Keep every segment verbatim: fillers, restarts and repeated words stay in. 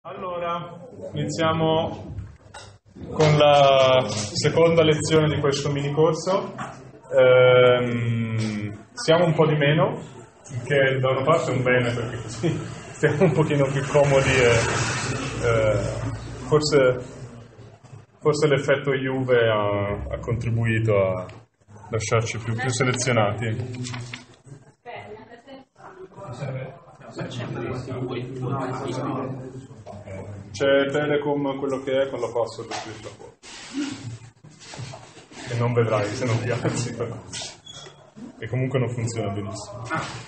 Allora, iniziamo con la seconda lezione di questo mini corso. Ehm, siamo un po' di meno, che da una parte è un bene perché così stiamo un pochino più comodi e eh, forse, forse l'effetto Juve ha, ha contribuito a lasciarci più, più selezionati. C'è Telecom quello che è con la password scritta fuori e non vedrai se non ti alzi però. E comunque non funziona benissimo,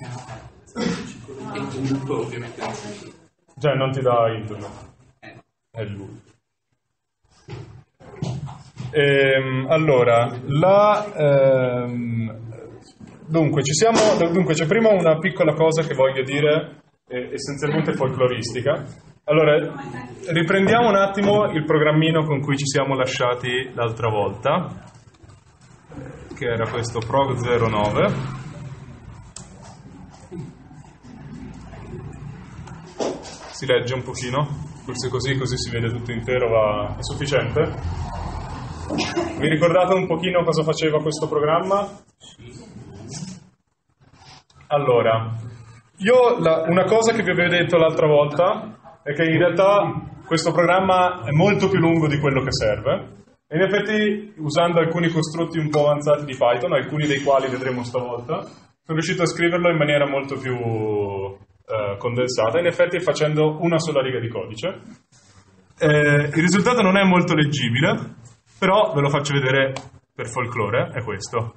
cioè non ti dà internet, è lui. Ehm, allora la ehm, dunque ci siamo dunque c'è prima una piccola cosa che voglio dire, eh, essenzialmente folcloristica. Allora, riprendiamo un attimo il programmino con cui ci siamo lasciati l'altra volta, che era questo prog zero nove. Si legge un pochino, forse così, così si vede tutto intero, va, è sufficiente? Vi ricordate un pochino cosa faceva questo programma? Allora, io la, una cosa che vi avevo detto l'altra volta è che in realtà questo programma è molto più lungo di quello che serve, e in effetti usando alcuni costrutti un po' avanzati di Python, alcuni dei quali vedremo stavolta, sono riuscito a scriverlo in maniera molto più eh, condensata, in effetti facendo una sola riga di codice. Eh, il risultato non è molto leggibile, però ve lo faccio vedere per folklore, è questo.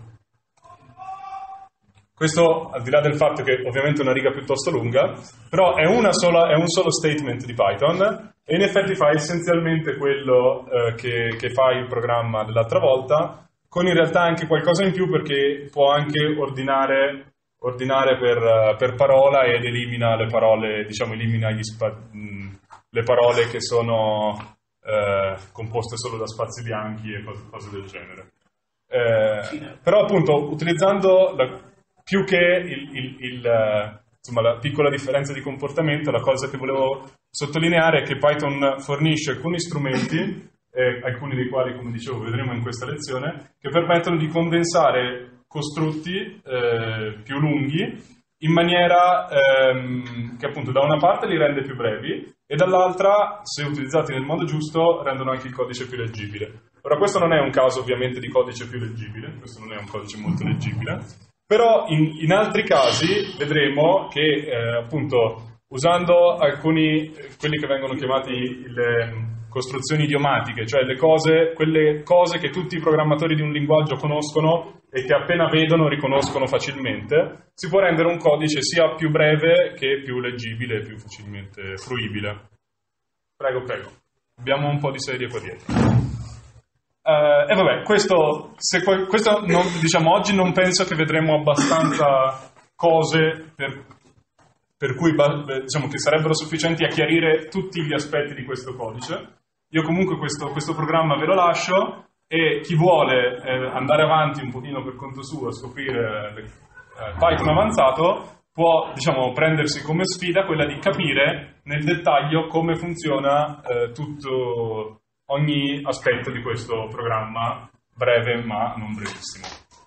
Questo, al di là del fatto che ovviamente è una riga piuttosto lunga, però è, una sola, è un solo statement di Python, e in effetti fa essenzialmente quello eh, che, che fa il programma dell'altra volta, con in realtà anche qualcosa in più, perché può anche ordinare, ordinare per, per parola, ed elimina le parole, diciamo elimina gli spa, mh, le parole che sono eh, composte solo da spazi bianchi e cose, cose del genere. Eh, però appunto utilizzando la, più che il, il, il, insomma, la piccola differenza di comportamento, la cosa che volevo sottolineare è che Python fornisce alcuni strumenti, eh, alcuni dei quali, come dicevo, vedremo in questa lezione, che permettono di condensare costrutti eh, più lunghi in maniera ehm, che appunto da una parte li rende più brevi e dall'altra, se utilizzati nel modo giusto, rendono anche il codice più leggibile. Ora, questo non è un caso ovviamente di codice più leggibile, questo non è un codice molto leggibile, però in, in altri casi vedremo che eh, appunto usando alcuni, quelli che vengono chiamati le costruzioni idiomatiche, cioè le cose, quelle cose che tutti i programmatori di un linguaggio conoscono e che appena vedono riconoscono facilmente, si può rendere un codice sia più breve che più leggibile e più facilmente fruibile. Prego, prego. Abbiamo un po' di serie qua dietro. Uh, e vabbè, questo, se, questo non, diciamo, oggi non penso che vedremo abbastanza cose per, per cui diciamo, che sarebbero sufficienti a chiarire tutti gli aspetti di questo codice. Io comunque questo, questo programma ve lo lascio, e chi vuole eh, andare avanti un pochino per conto suo a scoprire eh, Python avanzato può, diciamo, prendersi come sfida quella di capire nel dettaglio come funziona eh, tutto ogni aspetto di questo programma, breve ma non brevissimo.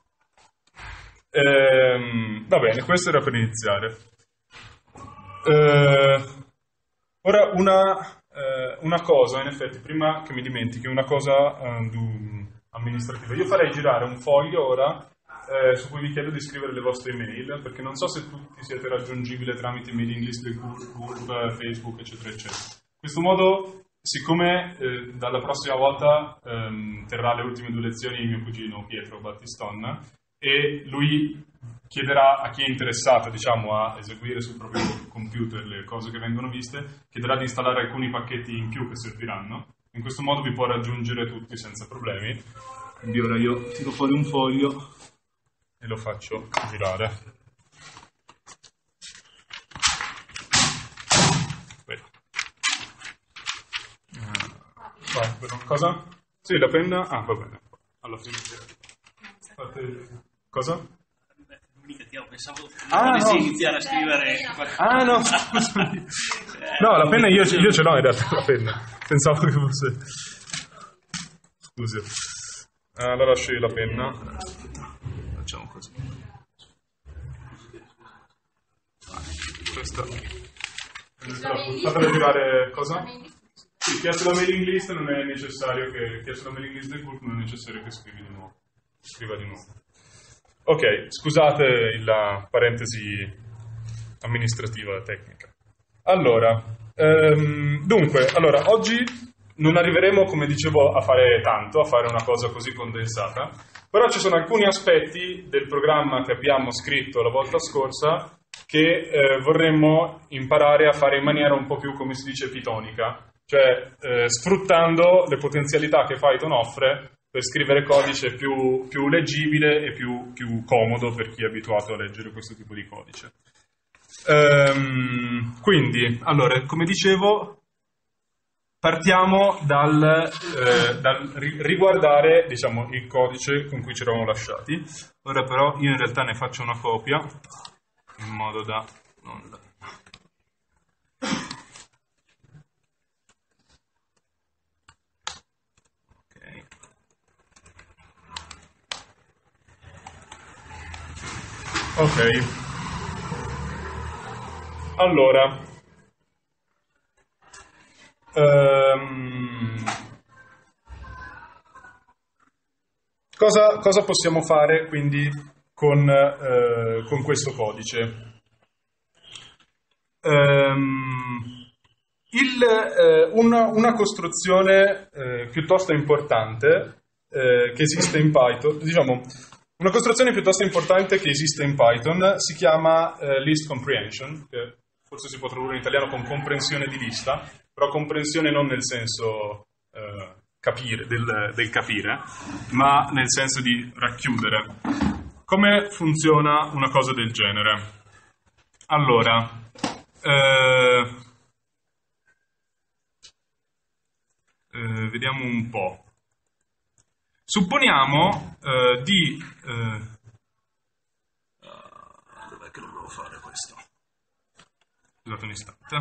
Ehm, va bene, questo era per iniziare. Ehm, ora una, eh, una cosa, in effetti, prima che mi dimentichi, una cosa eh, amministrativa. Io farei girare un foglio ora eh, su cui vi chiedo di scrivere le vostre email, perché non so se tutti siete raggiungibili tramite mailing list, group, Facebook, eccetera, eccetera. In questo modo, siccome eh, dalla prossima volta ehm, terrà le ultime due lezioni mio cugino Pietro Battiston, e lui chiederà a chi è interessato, diciamo, a eseguire sul proprio computer le cose che vengono viste, chiederà di installare alcuni pacchetti in più che serviranno. In questo modo vi può raggiungere tutti senza problemi. Quindi ora io tiro fuori un foglio e lo faccio girare. Vai, cosa? Sì, la penna. Ah, va bene. Alla fine. Fate... Cosa? Mica ti ho pensavo ah, no. no. iniziare a scrivere. Ah no, scusami. No, la penna io, io ce l'ho in realtà, la penna. Pensavo che fosse... Scusi. Allora scegli la penna. Facciamo così. Questa. Fatela girare cosa? Sì, chi ha sulla mailing list non è necessario che... Chi ha sulla mailing list del gruppo non è necessario che scrivi di nuovo. Scriva di nuovo. Ok, scusate la parentesi amministrativa tecnica. Allora, ehm, dunque, allora, oggi non arriveremo, come dicevo, a fare tanto, a fare una cosa così condensata, però ci sono alcuni aspetti del programma che abbiamo scritto la volta scorsa che eh, vorremmo imparare a fare in maniera un po' più, come si dice, pitonica, cioè eh, sfruttando le potenzialità che Python offre per scrivere codice più, più leggibile e più, più comodo per chi è abituato a leggere questo tipo di codice. Ehm, quindi, allora, come dicevo, partiamo dal, eh, dal riguardare, diciamo, il codice con cui ci eravamo lasciati. Ora però io in realtà ne faccio una copia, in modo da... non da... Ok, allora, um, cosa, cosa possiamo fare quindi con, uh, con questo codice? Um, il, uh, una, una costruzione uh, piuttosto importante uh, che esiste in Python, diciamo, una costruzione piuttosto importante che esiste in Python si chiama eh, list comprehension, che forse si può tradurre in italiano con comprensione di lista, però comprensione non nel senso eh, capire, del, del capire, ma nel senso di racchiudere. Come funziona una cosa del genere? Allora, eh, eh, vediamo un po'. Supponiamo eh, di... Eh, dov'è che dovevo fare questo? Scusate un istante.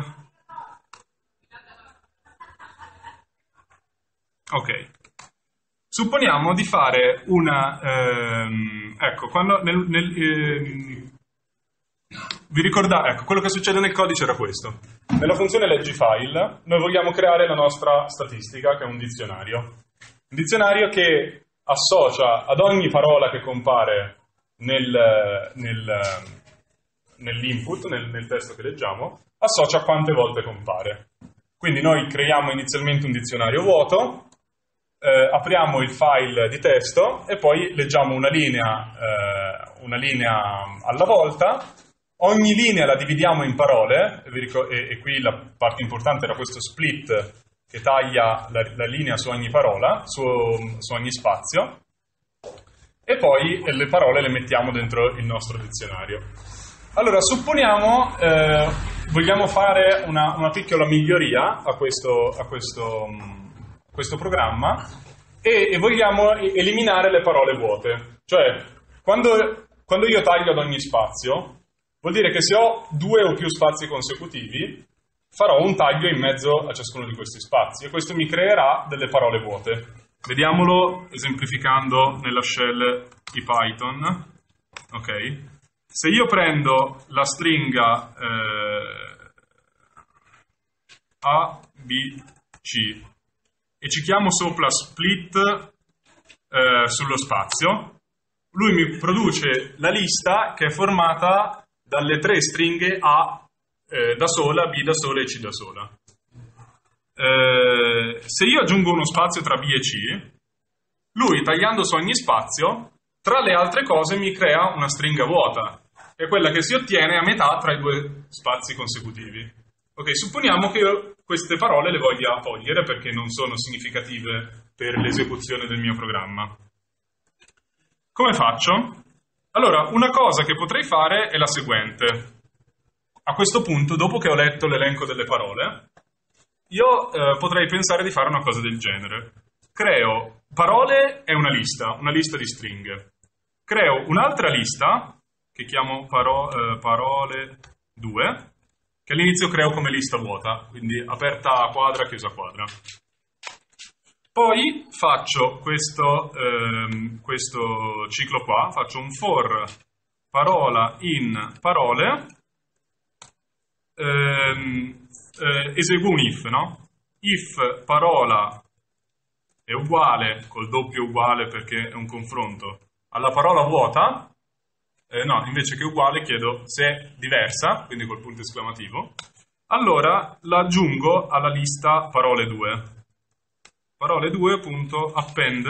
Ok. Supponiamo di fare una... Ehm, ecco, quando nel... nel ehm, vi ricordate? Ecco, quello che succede nel codice era questo. Nella funzione leggifile noi vogliamo creare la nostra statistica, che è un dizionario. Un dizionario che associa ad ogni parola che compare nel, nel, nell'input, nel, nel testo che leggiamo, associa quante volte compare. Quindi noi creiamo inizialmente un dizionario vuoto, eh, apriamo il file di testo e poi leggiamo una linea, eh, una linea alla volta. Ogni linea la dividiamo in parole, e, e qui la parte importante era questo split che taglia la, la linea su ogni parola, su, su ogni spazio, e poi le parole le mettiamo dentro il nostro dizionario. Allora, supponiamo, eh, vogliamo fare una, una piccola miglioria a questo, a questo, a questo programma e, e vogliamo eliminare le parole vuote. Cioè, quando, quando io taglio ad ogni spazio, vuol dire che se ho due o più spazi consecutivi, farò un taglio in mezzo a ciascuno di questi spazi e questo mi creerà delle parole vuote. Vediamolo esemplificando nella shell di Python. Ok. Se io prendo la stringa eh, A, B, C e ci chiamo sopra split eh, sullo spazio, lui mi produce la lista che è formata dalle tre stringhe A Eh, da sola, B da sola e C da sola. Eh, se io aggiungo uno spazio tra B e C, lui tagliando su ogni spazio, tra le altre cose mi crea una stringa vuota, che è quella che si ottiene a metà tra i due spazi consecutivi. Ok, supponiamo che io queste parole le voglia togliere perché non sono significative per l'esecuzione del mio programma. Come faccio? Allora, una cosa che potrei fare è la seguente. A questo punto, dopo che ho letto l'elenco delle parole, io eh, potrei pensare di fare una cosa del genere. Creo parole e una lista, una lista di stringhe. Creo un'altra lista, che chiamo paro- eh, parole due, che all'inizio creo come lista vuota, quindi aperta quadra, chiusa quadra. Poi faccio questo, ehm, questo ciclo qua, faccio un for parola in parole, ehm, eh, eseguo un if, no? If parola è uguale, col doppio uguale perché è un confronto, alla parola vuota, eh, no, invece che uguale chiedo se è diversa, quindi col punto esclamativo, allora la aggiungo alla lista parole due. Parole due.append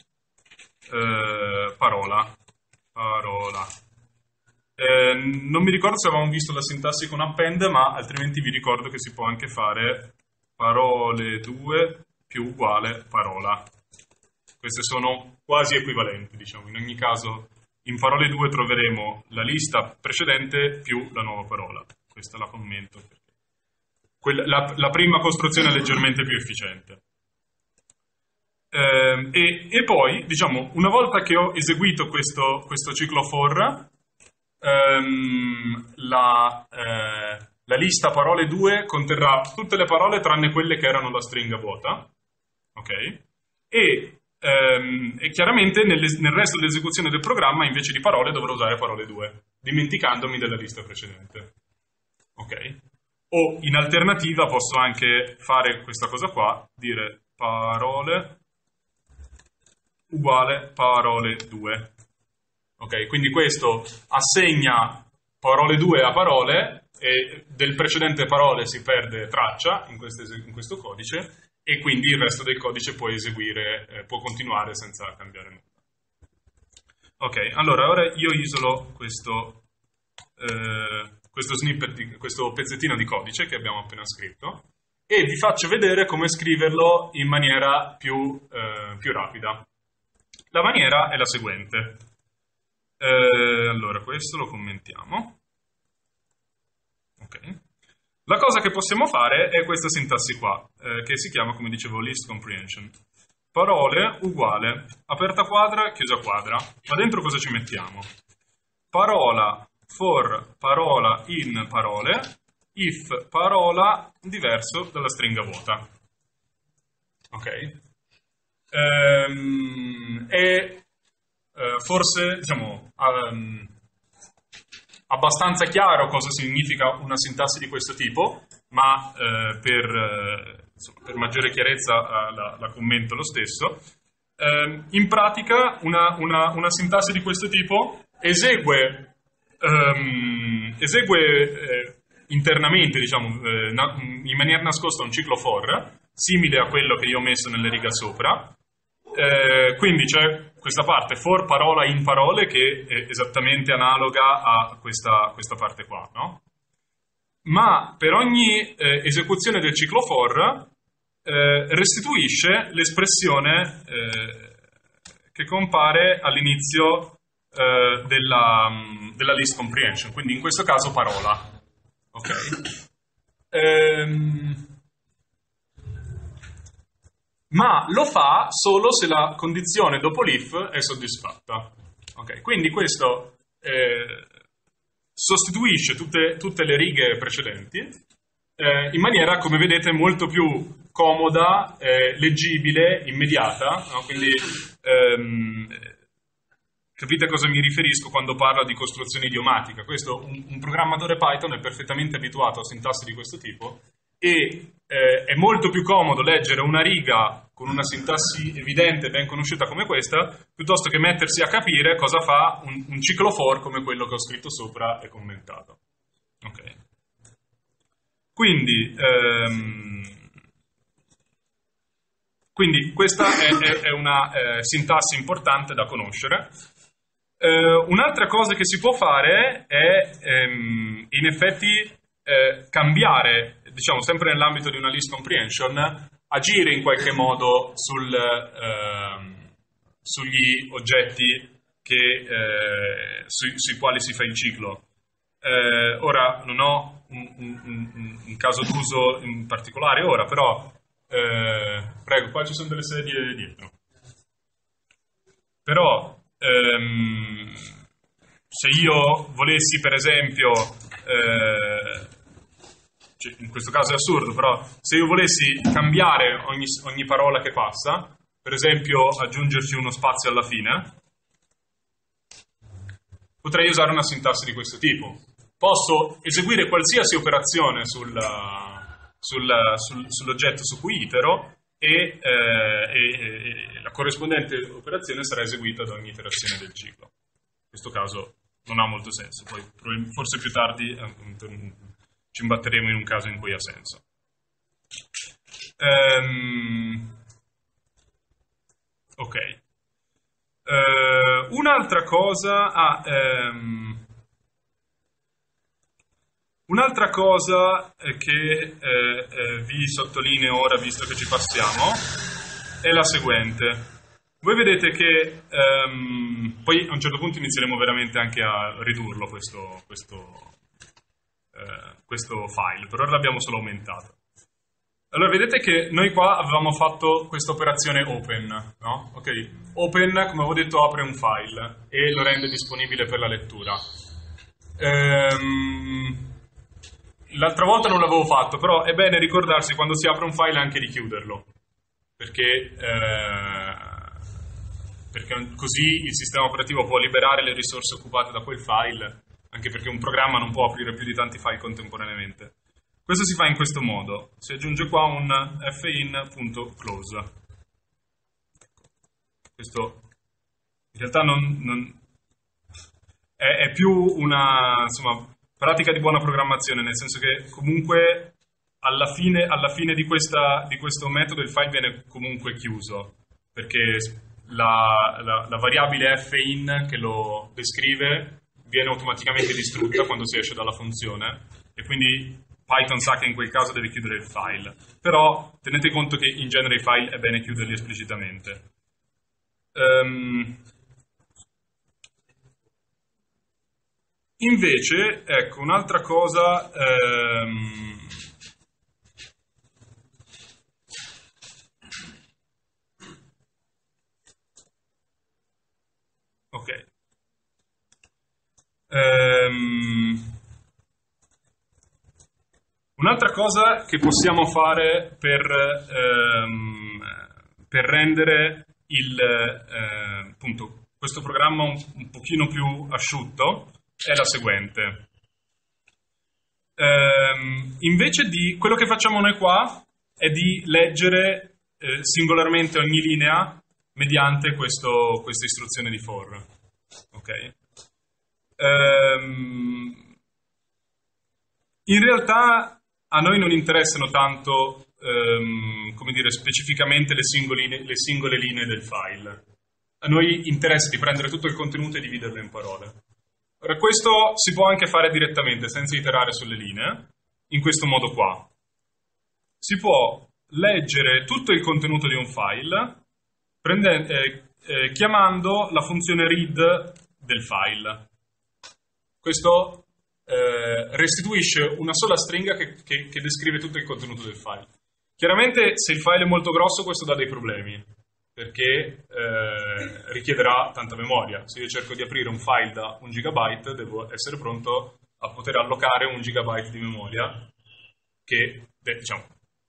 eh, parola. Parola. Eh, non mi ricordo se avevamo visto la sintassi con append, ma altrimenti vi ricordo che si può anche fare parole due più uguale parola. Queste sono quasi equivalenti, diciamo. In ogni caso, in parole due troveremo la lista precedente più la nuova parola. Questa la commento perché quella, la, la prima costruzione è leggermente più efficiente. Eh, e, e poi, diciamo, una volta che ho eseguito questo, questo ciclo for, ehm, la, eh, la lista parole due conterrà tutte le parole tranne quelle che erano la stringa vuota, ok? E, ehm, e chiaramente nel, nel resto dell'esecuzione del programma invece di parole dovrò usare parole due, dimenticandomi della lista precedente, ok? O in alternativa posso anche fare questa cosa qua, dire parole uguale parole due. Ok, quindi questo assegna parole due a parole e del precedente parole si perde traccia in, queste, in questo codice e quindi il resto del codice può eseguire, eh, può continuare senza cambiare nulla. Ok, allora ora io isolo questo, eh, questo snippet, di, questo pezzettino di codice che abbiamo appena scritto e vi faccio vedere come scriverlo in maniera più, eh, più rapida. La maniera è la seguente. Eh, allora, questo lo commentiamo. Ok. La cosa che possiamo fare è questa sintassi qua, eh, che si chiama, come dicevo, list comprehension. Parole uguale, aperta quadra, chiusa quadra. Ma dentro cosa ci mettiamo? Parola for parola in parole, if parola diverso dalla stringa vuota. Ok? Ehm, e eh, forse diciamo um, abbastanza chiaro cosa significa una sintassi di questo tipo, ma eh, per, eh, insomma, per maggiore chiarezza eh, la, la commento lo stesso. Eh, in pratica una, una, una sintassi di questo tipo esegue, um, esegue eh, internamente, diciamo, eh, na- in maniera nascosta un ciclo for, simile a quello che io ho messo nelle righe sopra. Eh, quindi c'è questa parte for parola in parole che è esattamente analoga a questa, questa parte qua, no? Ma per ogni eh, esecuzione del ciclo for eh, restituisce l'espressione eh, che compare all'inizio eh, della, della list comprehension, quindi in questo caso parola. Ok? Ehm... ma lo fa solo se la condizione dopo l'if è soddisfatta. Okay, quindi questo eh, sostituisce tutte, tutte le righe precedenti eh, in maniera, come vedete, molto più comoda, eh, leggibile, immediata, no? Quindi ehm, capite a cosa mi riferisco quando parlo di costruzione idiomatica. Questo, un, un programmatore Python è perfettamente abituato a sintassi di questo tipo e eh, è molto più comodo leggere una riga con una sintassi evidente e ben conosciuta come questa, piuttosto che mettersi a capire cosa fa un, un ciclo for come quello che ho scritto sopra e commentato. Ok. Quindi, ehm, quindi questa è, è, è una eh, sintassi importante da conoscere. Eh, un'altra cosa che si può fare è, ehm, in effetti, eh, cambiare, diciamo sempre nell'ambito di una list comprehension, agire in qualche modo sul, ehm, sugli oggetti che, eh, sui, sui quali si fa il ciclo. Eh, ora non ho un, un, un, un caso d'uso in particolare ora, però eh, prego, qua ci sono delle sedie dietro. Però ehm, se io volessi per esempio eh, cioè, in questo caso è assurdo, però se io volessi cambiare ogni, ogni parola che passa, per esempio aggiungerci uno spazio alla fine, potrei usare una sintassi di questo tipo. Posso eseguire qualsiasi operazione sul, sul, sul, sull'oggetto su cui itero e, eh, e, e la corrispondente operazione sarà eseguita ad ogni iterazione del ciclo. In questo caso non ha molto senso, poi forse più tardi eh, ci imbatteremo in un caso in cui ha senso. Um, ok. Uh, un'altra cosa... Ah, um, un'altra cosa che eh, eh, vi sottolineo ora, visto che ci passiamo, è la seguente. Voi vedete che um, poi a un certo punto inizieremo veramente anche a ridurlo questo, questo, uh, questo file, per ora l'abbiamo solo aumentato. Allora vedete che noi qua avevamo fatto questa operazione open, no? Ok, open, come avevo detto, apre un file e lo rende disponibile per la lettura. Ehm, l'altra volta non l'avevo fatto, però è bene ricordarsi quando si apre un file anche di chiuderlo, perché... Eh, perché così il sistema operativo può liberare le risorse occupate da quel file, anche perché un programma non può aprire più di tanti file contemporaneamente. Questo si fa in questo modo, si aggiunge qua un fin.close. Questo in realtà non, non è, è più una insomma, pratica di buona programmazione, nel senso che comunque alla fine, alla fine di, questa, di questo metodo il file viene comunque chiuso, perché La, la, la variabile fin che lo descrive viene automaticamente distrutta quando si esce dalla funzione e quindi Python sa che in quel caso deve chiudere il file. Però tenete conto che in genere i file è bene chiuderli esplicitamente. Um, invece, ecco, un'altra cosa... Um, Ok. Um, un'altra cosa che possiamo fare per, um, per rendere il, uh, appunto, questo programma un, un pochino più asciutto è la seguente. Um, invece di quello che facciamo noi qua è di leggere eh, singolarmente ogni linea mediante questo, questa istruzione di for. Ok? Um, in realtà a noi non interessano tanto um, come dire, specificamente le singole, le singole linee del file. A noi interessa di prendere tutto il contenuto e dividerlo in parole. Ora, questo si può anche fare direttamente, senza iterare sulle linee, in questo modo qua. Si può leggere tutto il contenuto di un file Prende, eh, eh, chiamando la funzione read del file. Questo eh, restituisce una sola stringa che, che, che descrive tutto il contenuto del file. Chiaramente se il file è molto grosso questo dà dei problemi, perché eh, richiederà tanta memoria. Se io cerco di aprire un file da un gigabyte devo essere pronto a poter allocare un gigabyte di memoria che, diciamo,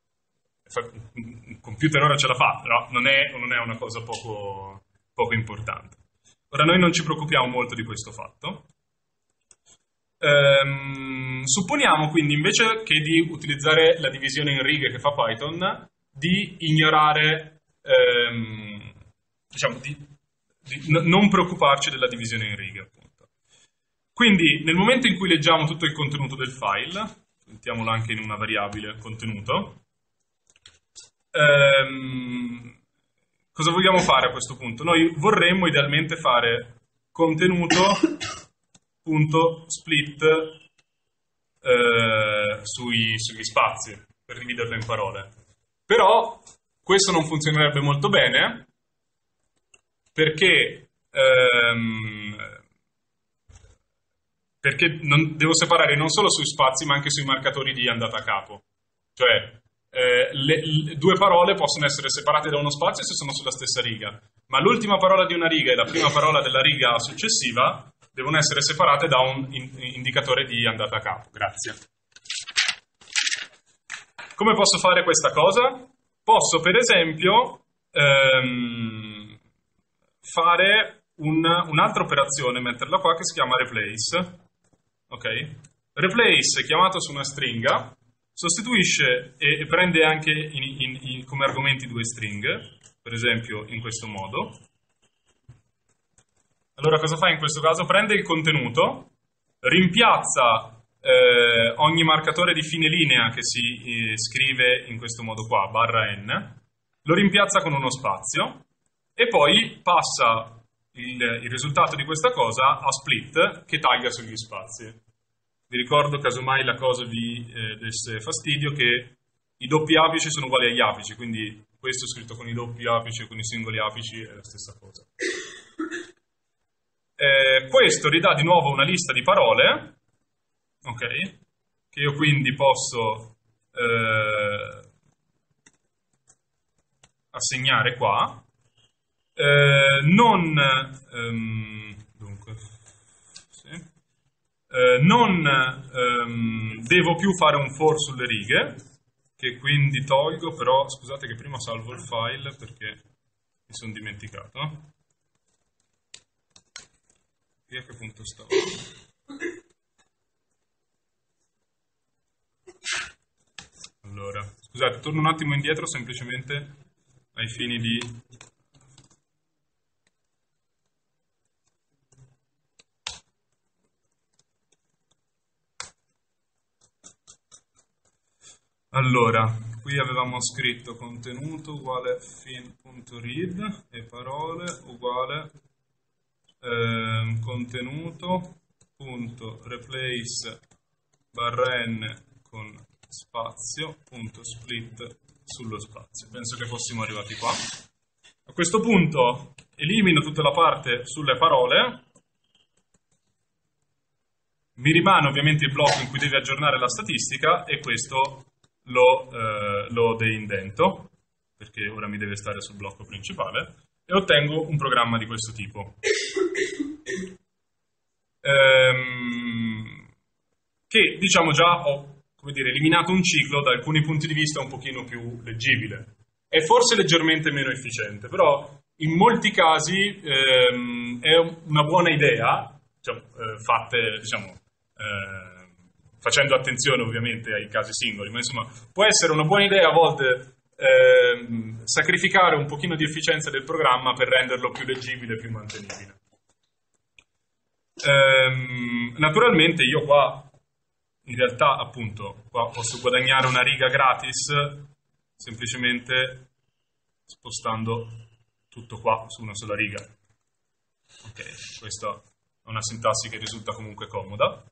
un computer ora ce la fa, però non è, non è una cosa poco, poco importante. Ora noi non ci preoccupiamo molto di questo fatto. Ehm, supponiamo quindi invece che di utilizzare la divisione in righe che fa Python, di ignorare, ehm, diciamo, di, di n- non preoccuparci della divisione in righe, appunto. Quindi nel momento in cui leggiamo tutto il contenuto del file, mettiamolo anche in una variabile contenuto, Ehm, cosa vogliamo fare a questo punto? Noi vorremmo idealmente fare contenuto.split eh, sui, sugli spazi per dividerlo in parole. Però questo non funzionerebbe molto bene perché, ehm, perché non, devo separare non solo sui spazi ma anche sui marcatori di andata a capo. Cioè Eh, le, le due parole possono essere separate da uno spazio se sono sulla stessa riga, ma l'ultima parola di una riga e la prima parola della riga successiva devono essere separate da un in, indicatore di andata a capo. Grazie. Come posso fare questa cosa? Posso per esempio ehm, fare un, un'altra operazione, metterla qua, che si chiama replace. Ok? Replace, chiamato su una stringa, sostituisce e, e prende anche in, in, in, come argomenti due stringhe, per esempio in questo modo. Allora cosa fa in questo caso? Prende il contenuto, rimpiazza eh, ogni marcatore di fine linea che si eh, scrive in questo modo qua, barra n, lo rimpiazza con uno spazio e poi passa il, il risultato di questa cosa a split che taglia sugli spazi. Vi ricordo, casomai la cosa vi eh, desse fastidio, che i doppi apici sono uguali agli apici, quindi questo scritto con i doppi apici e con i singoli apici è la stessa cosa. Eh, questo ridà di nuovo una lista di parole, ok, che io quindi posso eh, assegnare qua. Eh, non ehm, dunque sì, eh, non ehm, devo più fare un for sulle righe, che quindi tolgo, però scusate che prima salvo il file perché mi sono dimenticato. Qui a che punto stavo? Allora, scusate, torno un attimo indietro semplicemente ai fini di... Allora, qui avevamo scritto contenuto uguale fin.read e parole uguale eh, contenuto.replace barra n con spazio punto split sullo spazio. Penso che fossimo arrivati qua. A questo punto elimino tutta la parte sulle parole. Mi rimane ovviamente il blocco in cui devi aggiornare la statistica e questo lo, eh, lo deindento, perché ora mi deve stare sul blocco principale, e ottengo un programma di questo tipo. Ehm, che diciamo già ho, come dire, eliminato un ciclo da alcuni punti di vista un pochino più leggibile. È forse leggermente meno efficiente, però in molti casi ehm, è una buona idea, diciamo, eh, fatte, diciamo, eh, facendo attenzione ovviamente ai casi singoli, ma insomma può essere una buona idea a volte eh, sacrificare un pochino di efficienza del programma per renderlo più leggibile e più mantenibile. Ehm, naturalmente io qua in realtà appunto qua posso guadagnare una riga gratis semplicemente spostando tutto qua su una sola riga. Ok, questa è una sintassi che risulta comunque comoda.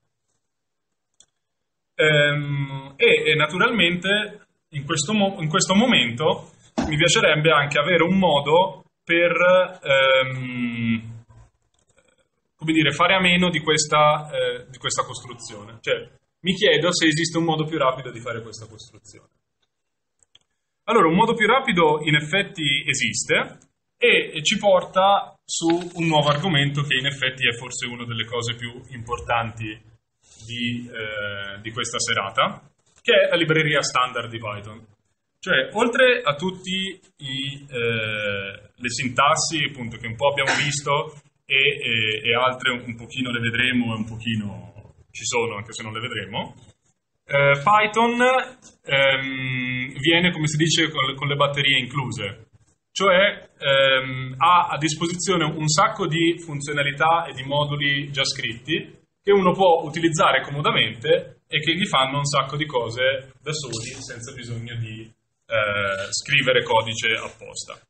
Ehm, e, e naturalmente in questo, mo- in questo momento mi piacerebbe anche avere un modo per ehm, come dire, fare a meno di questa, eh, di questa costruzione. Cioè, mi chiedo se esiste un modo più rapido di fare questa costruzione. Allora, un modo più rapido in effetti esiste e, e ci porta su un nuovo argomento che in effetti è forse una delle cose più importanti Di, eh, di questa serata, che è la libreria standard di Python. Cioè, oltre a tutte eh, le sintassi, appunto, che un po' abbiamo visto e, e, e altre un pochino le vedremo e un pochino ci sono, anche se non le vedremo, eh, Python ehm, viene, come si dice, con, con le batterie incluse. Cioè, ehm, ha a disposizione un sacco di funzionalità e di moduli già scritti che uno può utilizzare comodamente e che gli fanno un sacco di cose da soli senza bisogno di eh, scrivere codice apposta.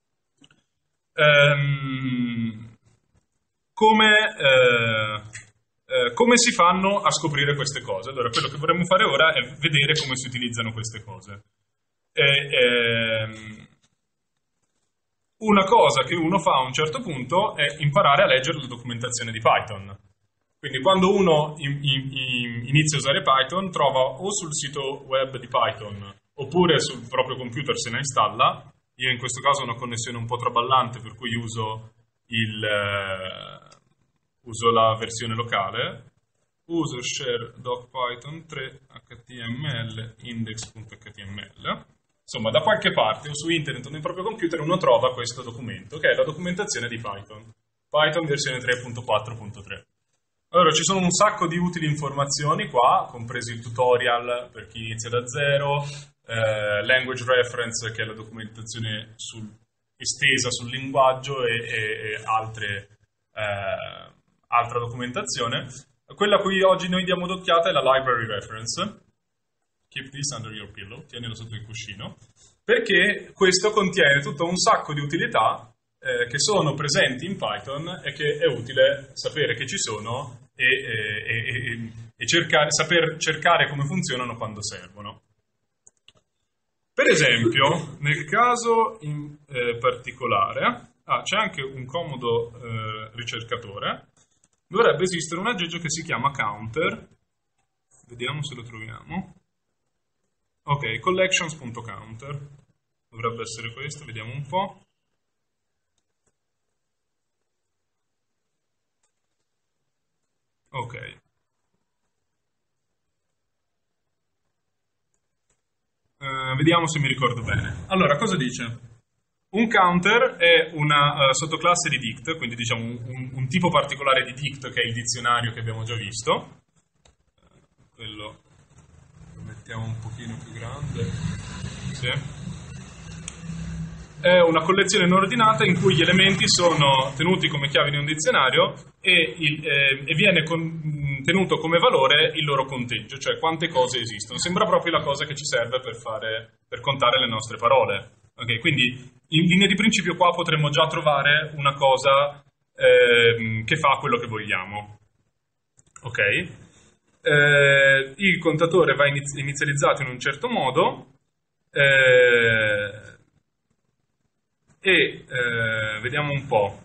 Ehm, come, eh, eh, come si fanno a scoprire queste cose? Allora, quello che vorremmo fare ora è vedere come si utilizzano queste cose. E, ehm, una cosa che uno fa a un certo punto è imparare a leggere la documentazione di Python. Quindi quando uno in, in, in, inizia a usare Python, trova o sul sito web di Python oppure sul proprio computer se ne installa. Io in questo caso ho una connessione un po' traballante, per cui uso, il, uh, uso la versione locale. Uso share doc python tre h html index.html. Insomma, da qualche parte o su internet o nel proprio computer uno trova questo documento, che è la documentazione di Python. Python versione tre punto quattro punto tre. Allora, ci sono un sacco di utili informazioni qua, compreso il tutorial per chi inizia da zero, eh, language reference, che è la documentazione sul, estesa sul linguaggio, e, e, e altre, eh, altra documentazione. Quella a cui oggi noi diamo d'occhiata è la library reference. Keep this under your pillow, tienilo sotto il cuscino, perché questo contiene tutto un sacco di utilità eh, che sono presenti in Python e che è utile sapere che ci sono e, e, e, e cercare, saper cercare come funzionano quando servono. Per esempio, nel caso in eh, particolare, ah, c'è anche un comodo eh, ricercatore, dovrebbe esistere un aggeggio che si chiama counter, vediamo se lo troviamo. Ok, collections.counter, dovrebbe essere questo, vediamo un po'. Ok. Uh, vediamo se mi ricordo bene. Allora, cosa dice? Un counter è una uh, sottoclasse di dict, quindi diciamo un, un tipo particolare di dict, che è il dizionario che abbiamo già visto. Uh, quello lo mettiamo un pochino più grande. Sì. È una collezione non ordinata in cui gli elementi sono tenuti come chiavi in un dizionario e, il, eh, e viene con, tenuto come valore il loro conteggio, cioè quante cose esistono. Sembra proprio la cosa che ci serve per, fare, per contare le nostre parole. Okay, quindi in linea di principio qua potremmo già trovare una cosa eh, che fa quello che vogliamo. Ok? Eh, il contatore va iniz- inizializzato in un certo modo. Eh, E eh, vediamo un po'.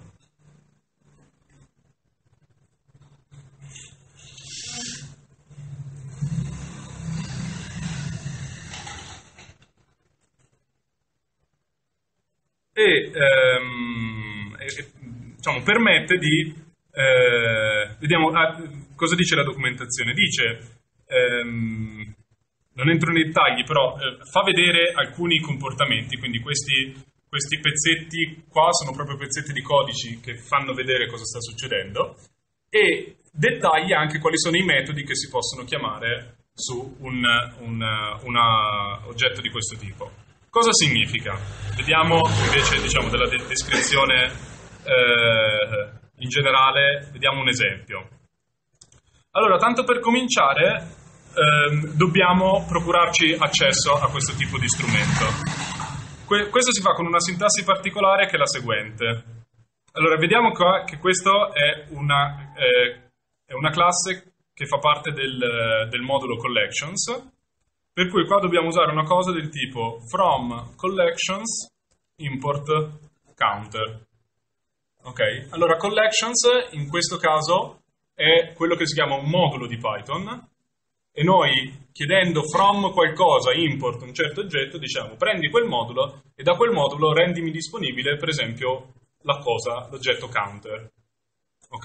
E, ehm, e diciamo, permette di... Eh, vediamo ah, cosa dice la documentazione. Dice, ehm, non entro nei dettagli, però eh, fa vedere alcuni comportamenti, quindi questi... Questi pezzetti qua sono proprio pezzetti di codici che fanno vedere cosa sta succedendo e dettaglia anche quali sono i metodi che si possono chiamare su un, un una oggetto di questo tipo. Cosa significa? Vediamo invece, diciamo, della de- descrizione eh, in generale, vediamo un esempio. Allora, tanto per cominciare, eh, dobbiamo procurarci accesso a questo tipo di strumento. Questo si fa con una sintassi particolare che è la seguente. Allora, vediamo qua che questo è una, eh, è una classe che fa parte del, del modulo collections, per cui qua dobbiamo usare una cosa del tipo from collections import counter. Ok? Allora, collections in questo caso è quello che si chiama un modulo di Python, e noi, chiedendo from qualcosa, import un certo oggetto, diciamo prendi quel modulo e da quel modulo rendimi disponibile, per esempio, la cosa, l'oggetto counter. Ok?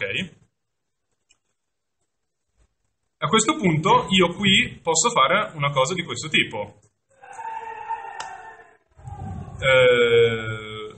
A questo punto io qui posso fare una cosa di questo tipo. Eh,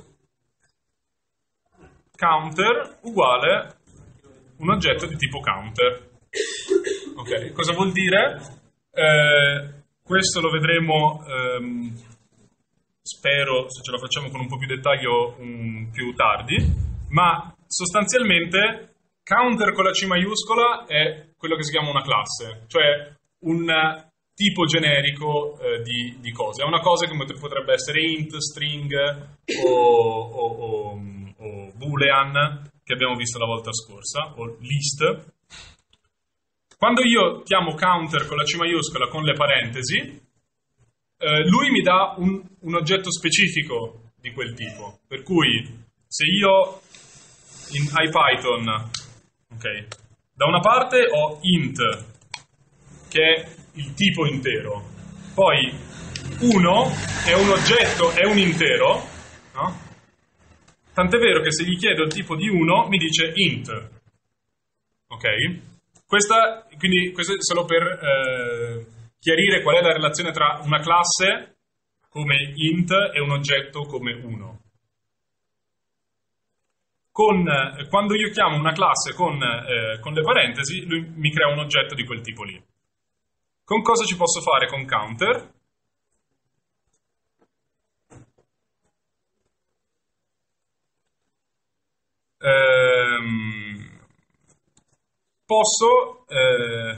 counter uguale un oggetto di tipo counter. Ok, cosa vuol dire? Eh, questo lo vedremo, ehm, spero, se ce la facciamo con un po' più dettaglio, um, più tardi, ma sostanzialmente counter con la C maiuscola è quello che si chiama una classe, cioè un tipo generico eh, di, di cose. È una cosa che potrebbe essere int, string o, o, o, o boolean, che abbiamo visto la volta scorsa, o list. Quando io chiamo counter con la C maiuscola con le parentesi, eh, lui mi dà un, un oggetto specifico di quel tipo. Per cui se io in IPython, ok, da una parte ho int, che è il tipo intero, poi uno è un oggetto, è un intero, no? Tant'è vero che se gli chiedo il tipo di uno mi dice int, ok? Questa, quindi, questo è solo per eh, chiarire qual è la relazione tra una classe come int e un oggetto come uno. Con, eh, quando io chiamo una classe con, eh, con le parentesi, lui mi crea un oggetto di quel tipo lì. Con cosa ci posso fare con counter? Ehm, posso eh,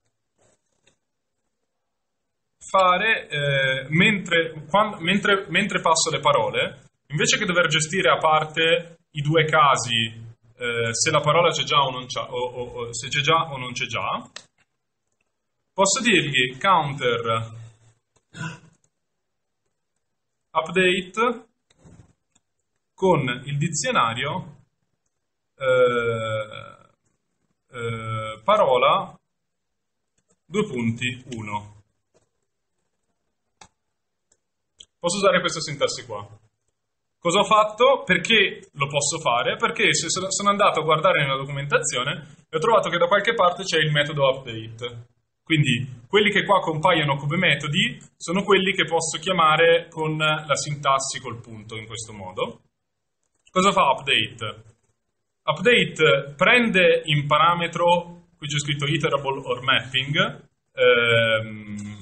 fare, eh, mentre, quando, mentre, mentre passo le parole, invece che dover gestire a parte i due casi, eh, se la parola c'è già o non c'è, o, o, o se c'è già o non c'è già, posso dirgli counter update con il dizionario eh, eh, parola due punti uno. Posso usare questa sintassi qua. Cosa ho fatto? Perché lo posso fare? Perché se sono andato a guardare nella documentazione e ho trovato che da qualche parte c'è il metodo update. Quindi quelli che qua compaiono come metodi sono quelli che posso chiamare con la sintassi col punto in questo modo. Cosa fa update? Update prende in parametro, qui c'è scritto iterable or mapping, ehm,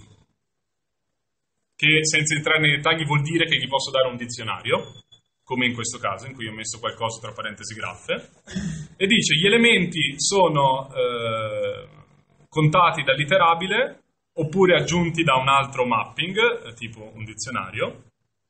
che senza entrare nei dettagli vuol dire che gli posso dare un dizionario, come in questo caso, in cui ho messo qualcosa tra parentesi graffe, e dice gli elementi sono eh, contati dall'iterabile oppure aggiunti da un altro mapping, eh, tipo un dizionario.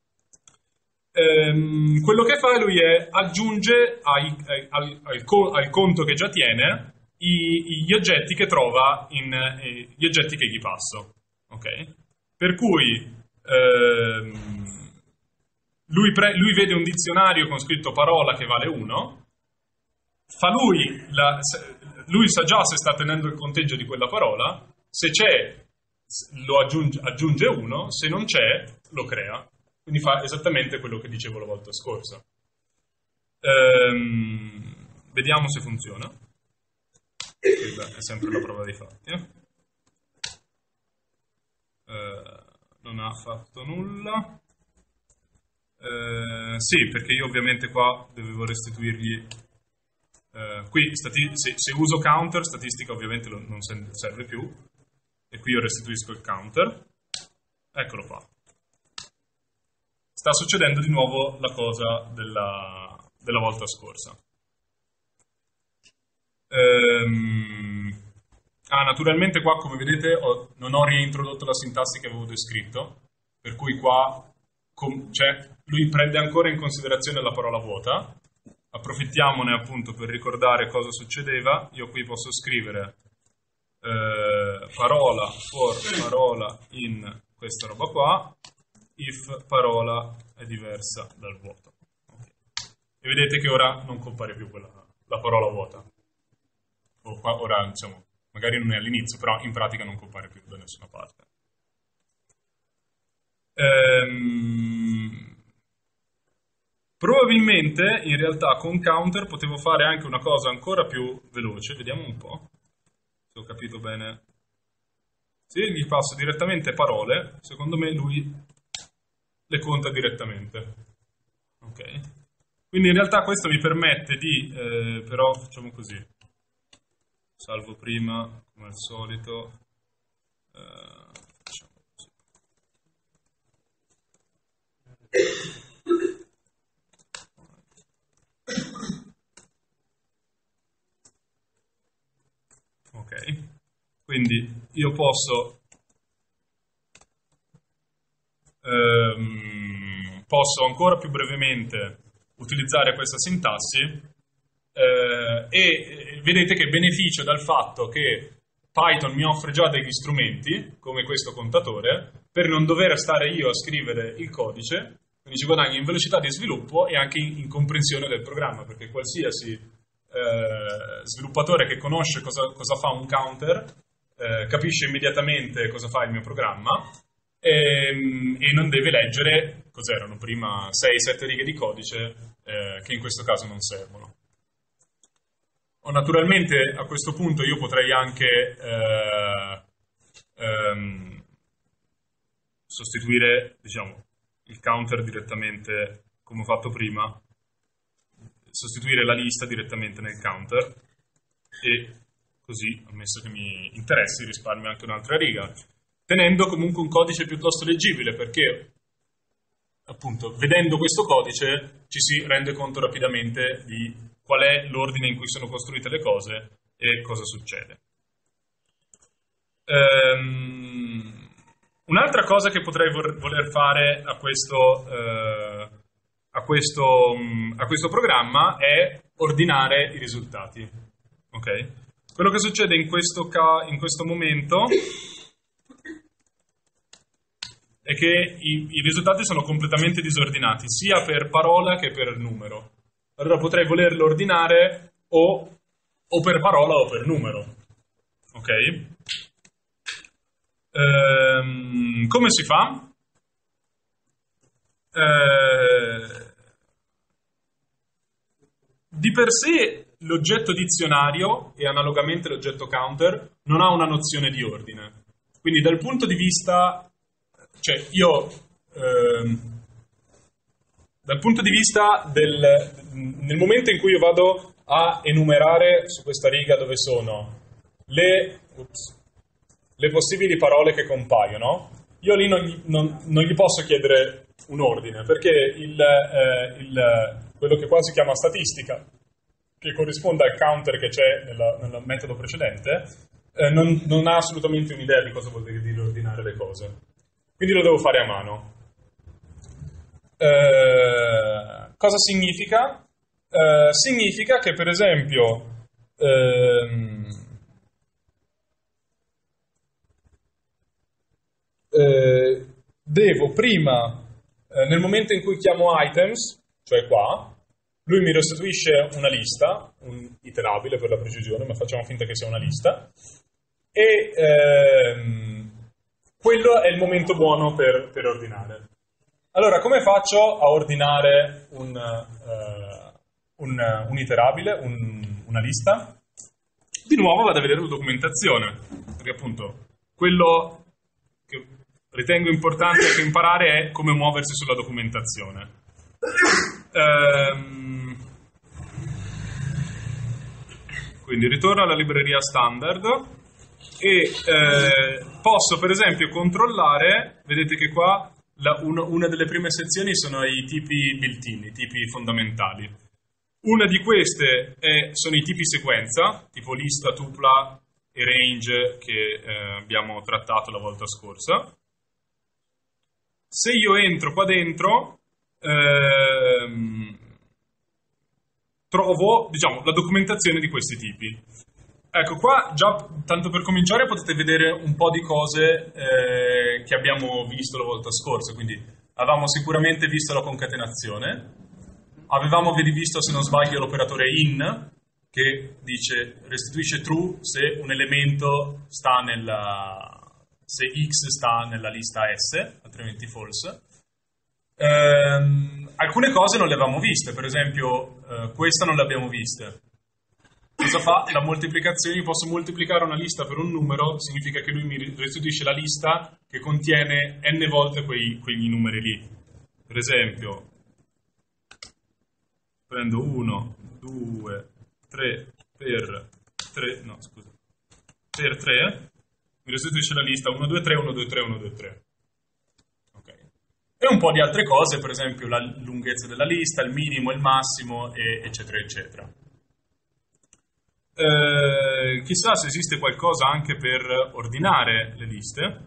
Ehm, quello che fa lui è aggiunge ai, ai, al, al, al conto che già tiene i, gli oggetti che trova in eh, gli oggetti che gli passo. Ok? Per cui ehm, lui, pre, lui vede un dizionario con scritto parola che vale uno, fa lui, la, lui sa già se sta tenendo il conteggio di quella parola, se c'è lo aggiunge, aggiunge uno, se non c'è lo crea. Quindi fa esattamente quello che dicevo la volta scorsa. Ehm, vediamo se funziona. Questa è sempre la prova dei fatti. Eh? Eh, non ha fatto nulla. Eh, sì, perché io ovviamente qua dovevo restituirgli... Eh, qui stati- se, se uso counter, statistica ovviamente non serve più. E qui io restituisco il counter. Eccolo qua. Sta succedendo di nuovo la cosa della, della volta scorsa. Ehm, ah, naturalmente qua, come vedete, ho, non ho reintrodotto la sintassi che avevo descritto, per cui qua com, cioè, lui prende ancora in considerazione la parola vuota. Approfittiamone appunto per ricordare cosa succedeva. Io qui posso scrivere eh, parola for parola in questa roba qua, if parola è diversa dal vuoto. Okay. E vedete che ora non compare più quella, la parola vuota. O qua, ora, diciamo, magari non è all'inizio, però in pratica non compare più da nessuna parte. Ehm, probabilmente, in realtà, con counter potevo fare anche una cosa ancora più veloce. Vediamo un po' se ho capito bene. Se io gli passo direttamente parole, secondo me lui le conta direttamente. Ok? Quindi in realtà questo mi permette di, eh, però facciamo così, salvo prima, come al solito, eh, facciamo così. Ok? Quindi io posso ehm, posso ancora più brevemente utilizzare questa sintassi eh, e vedete che beneficio dal fatto che Python mi offre già degli strumenti come questo contatore per non dover stare io a scrivere il codice, quindi ci guadagno in velocità di sviluppo e anche in, in comprensione del programma, perché qualsiasi eh, sviluppatore che conosce cosa, cosa fa un counter eh, capisce immediatamente cosa fa il mio programma e, e non deve leggere, cos'erano prima, sei sette righe di codice eh, che in questo caso non servono. O naturalmente a questo punto io potrei anche eh, ehm, sostituire, diciamo, il counter direttamente come ho fatto prima, sostituire la lista direttamente nel counter e così, ammesso che mi interessi, risparmio anche un'altra riga, tenendo comunque un codice piuttosto leggibile, perché appunto vedendo questo codice ci si rende conto rapidamente di qual è l'ordine in cui sono costruite le cose e cosa succede. Um, un'altra cosa che potrei voler fare a questo, uh, a, questo, um, a questo programma è ordinare i risultati. Ok? Quello che succede in questo, ca- in questo momento è che i, i risultati sono completamente disordinati, sia per parola che per numero. Allora potrei volerlo ordinare o, o per parola o per numero. Ok? Ehm, come si fa? Ehm, di per sé l'oggetto dizionario e analogamente l'oggetto counter non ha una nozione di ordine. Quindi dal punto di vista, cioè io, ehm, dal punto di vista del, nel momento in cui io vado a enumerare su questa riga dove sono le, ups, le possibili parole che compaiono, io lì non gli, non, non gli posso chiedere un ordine, perché il, eh, il, quello che qua si chiama statistica, che corrisponde al counter che c'è nella, nel metodo precedente, eh, non, non ha assolutamente un'idea di cosa vuol dire ordinare le cose. Quindi lo devo fare a mano. Eh, cosa significa? Eh, significa che, per esempio, ehm, eh, devo prima, eh, nel momento in cui chiamo items, cioè qua, lui mi restituisce una lista, un iterabile per la precisione, ma facciamo finta che sia una lista, e ehm, quello è il momento buono per, per ordinare. Allora, come faccio a ordinare un, uh, un, un iterabile, un, una lista? Di nuovo vado a vedere la documentazione, perché appunto quello che ritengo importante anche imparare è come muoversi sulla documentazione. Ehm, quindi ritorno alla libreria standard e eh, posso per esempio controllare, vedete che qua la, uno, una delle prime sezioni sono i tipi built-in, i tipi fondamentali. Una di queste è, sono i tipi sequenza, tipo lista, tupla e range che eh, abbiamo trattato la volta scorsa. Se io entro qua dentro Ehm, trovo, diciamo, la documentazione di questi tipi. Ecco, qua già, tanto per cominciare, potete vedere un po' di cose eh, che abbiamo visto la volta scorsa. Quindi avevamo sicuramente visto la concatenazione, avevamo visto, se non sbaglio, l'operatore in, che dice restituisce true se un elemento sta nella, se x sta nella lista S, altrimenti false. Eh, alcune cose non le avevamo viste, per esempio eh, questa non l'abbiamo vista. Cosa fa? La moltiplicazione, io posso moltiplicare una lista per un numero, significa che lui mi restituisce la lista che contiene n volte quei, quegli numeri lì. Per esempio, prendo uno, due, tre per tre, no scusa, per tre, mi restituisce la lista uno, due, tre, uno, due, tre, uno, due, tre. E un po' di altre cose, per esempio la lunghezza della lista, il minimo, il massimo, e, eccetera, eccetera. Eh, chissà se esiste qualcosa anche per ordinare le liste.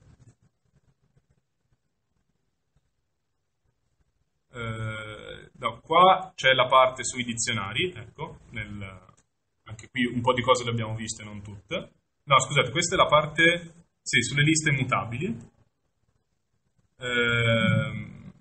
Eh, no, qua c'è la parte sui dizionari, ecco, nel, anche qui un po' di cose le abbiamo viste, non tutte. No, scusate, questa è la parte, sì, sulle liste mutabili. Ehm,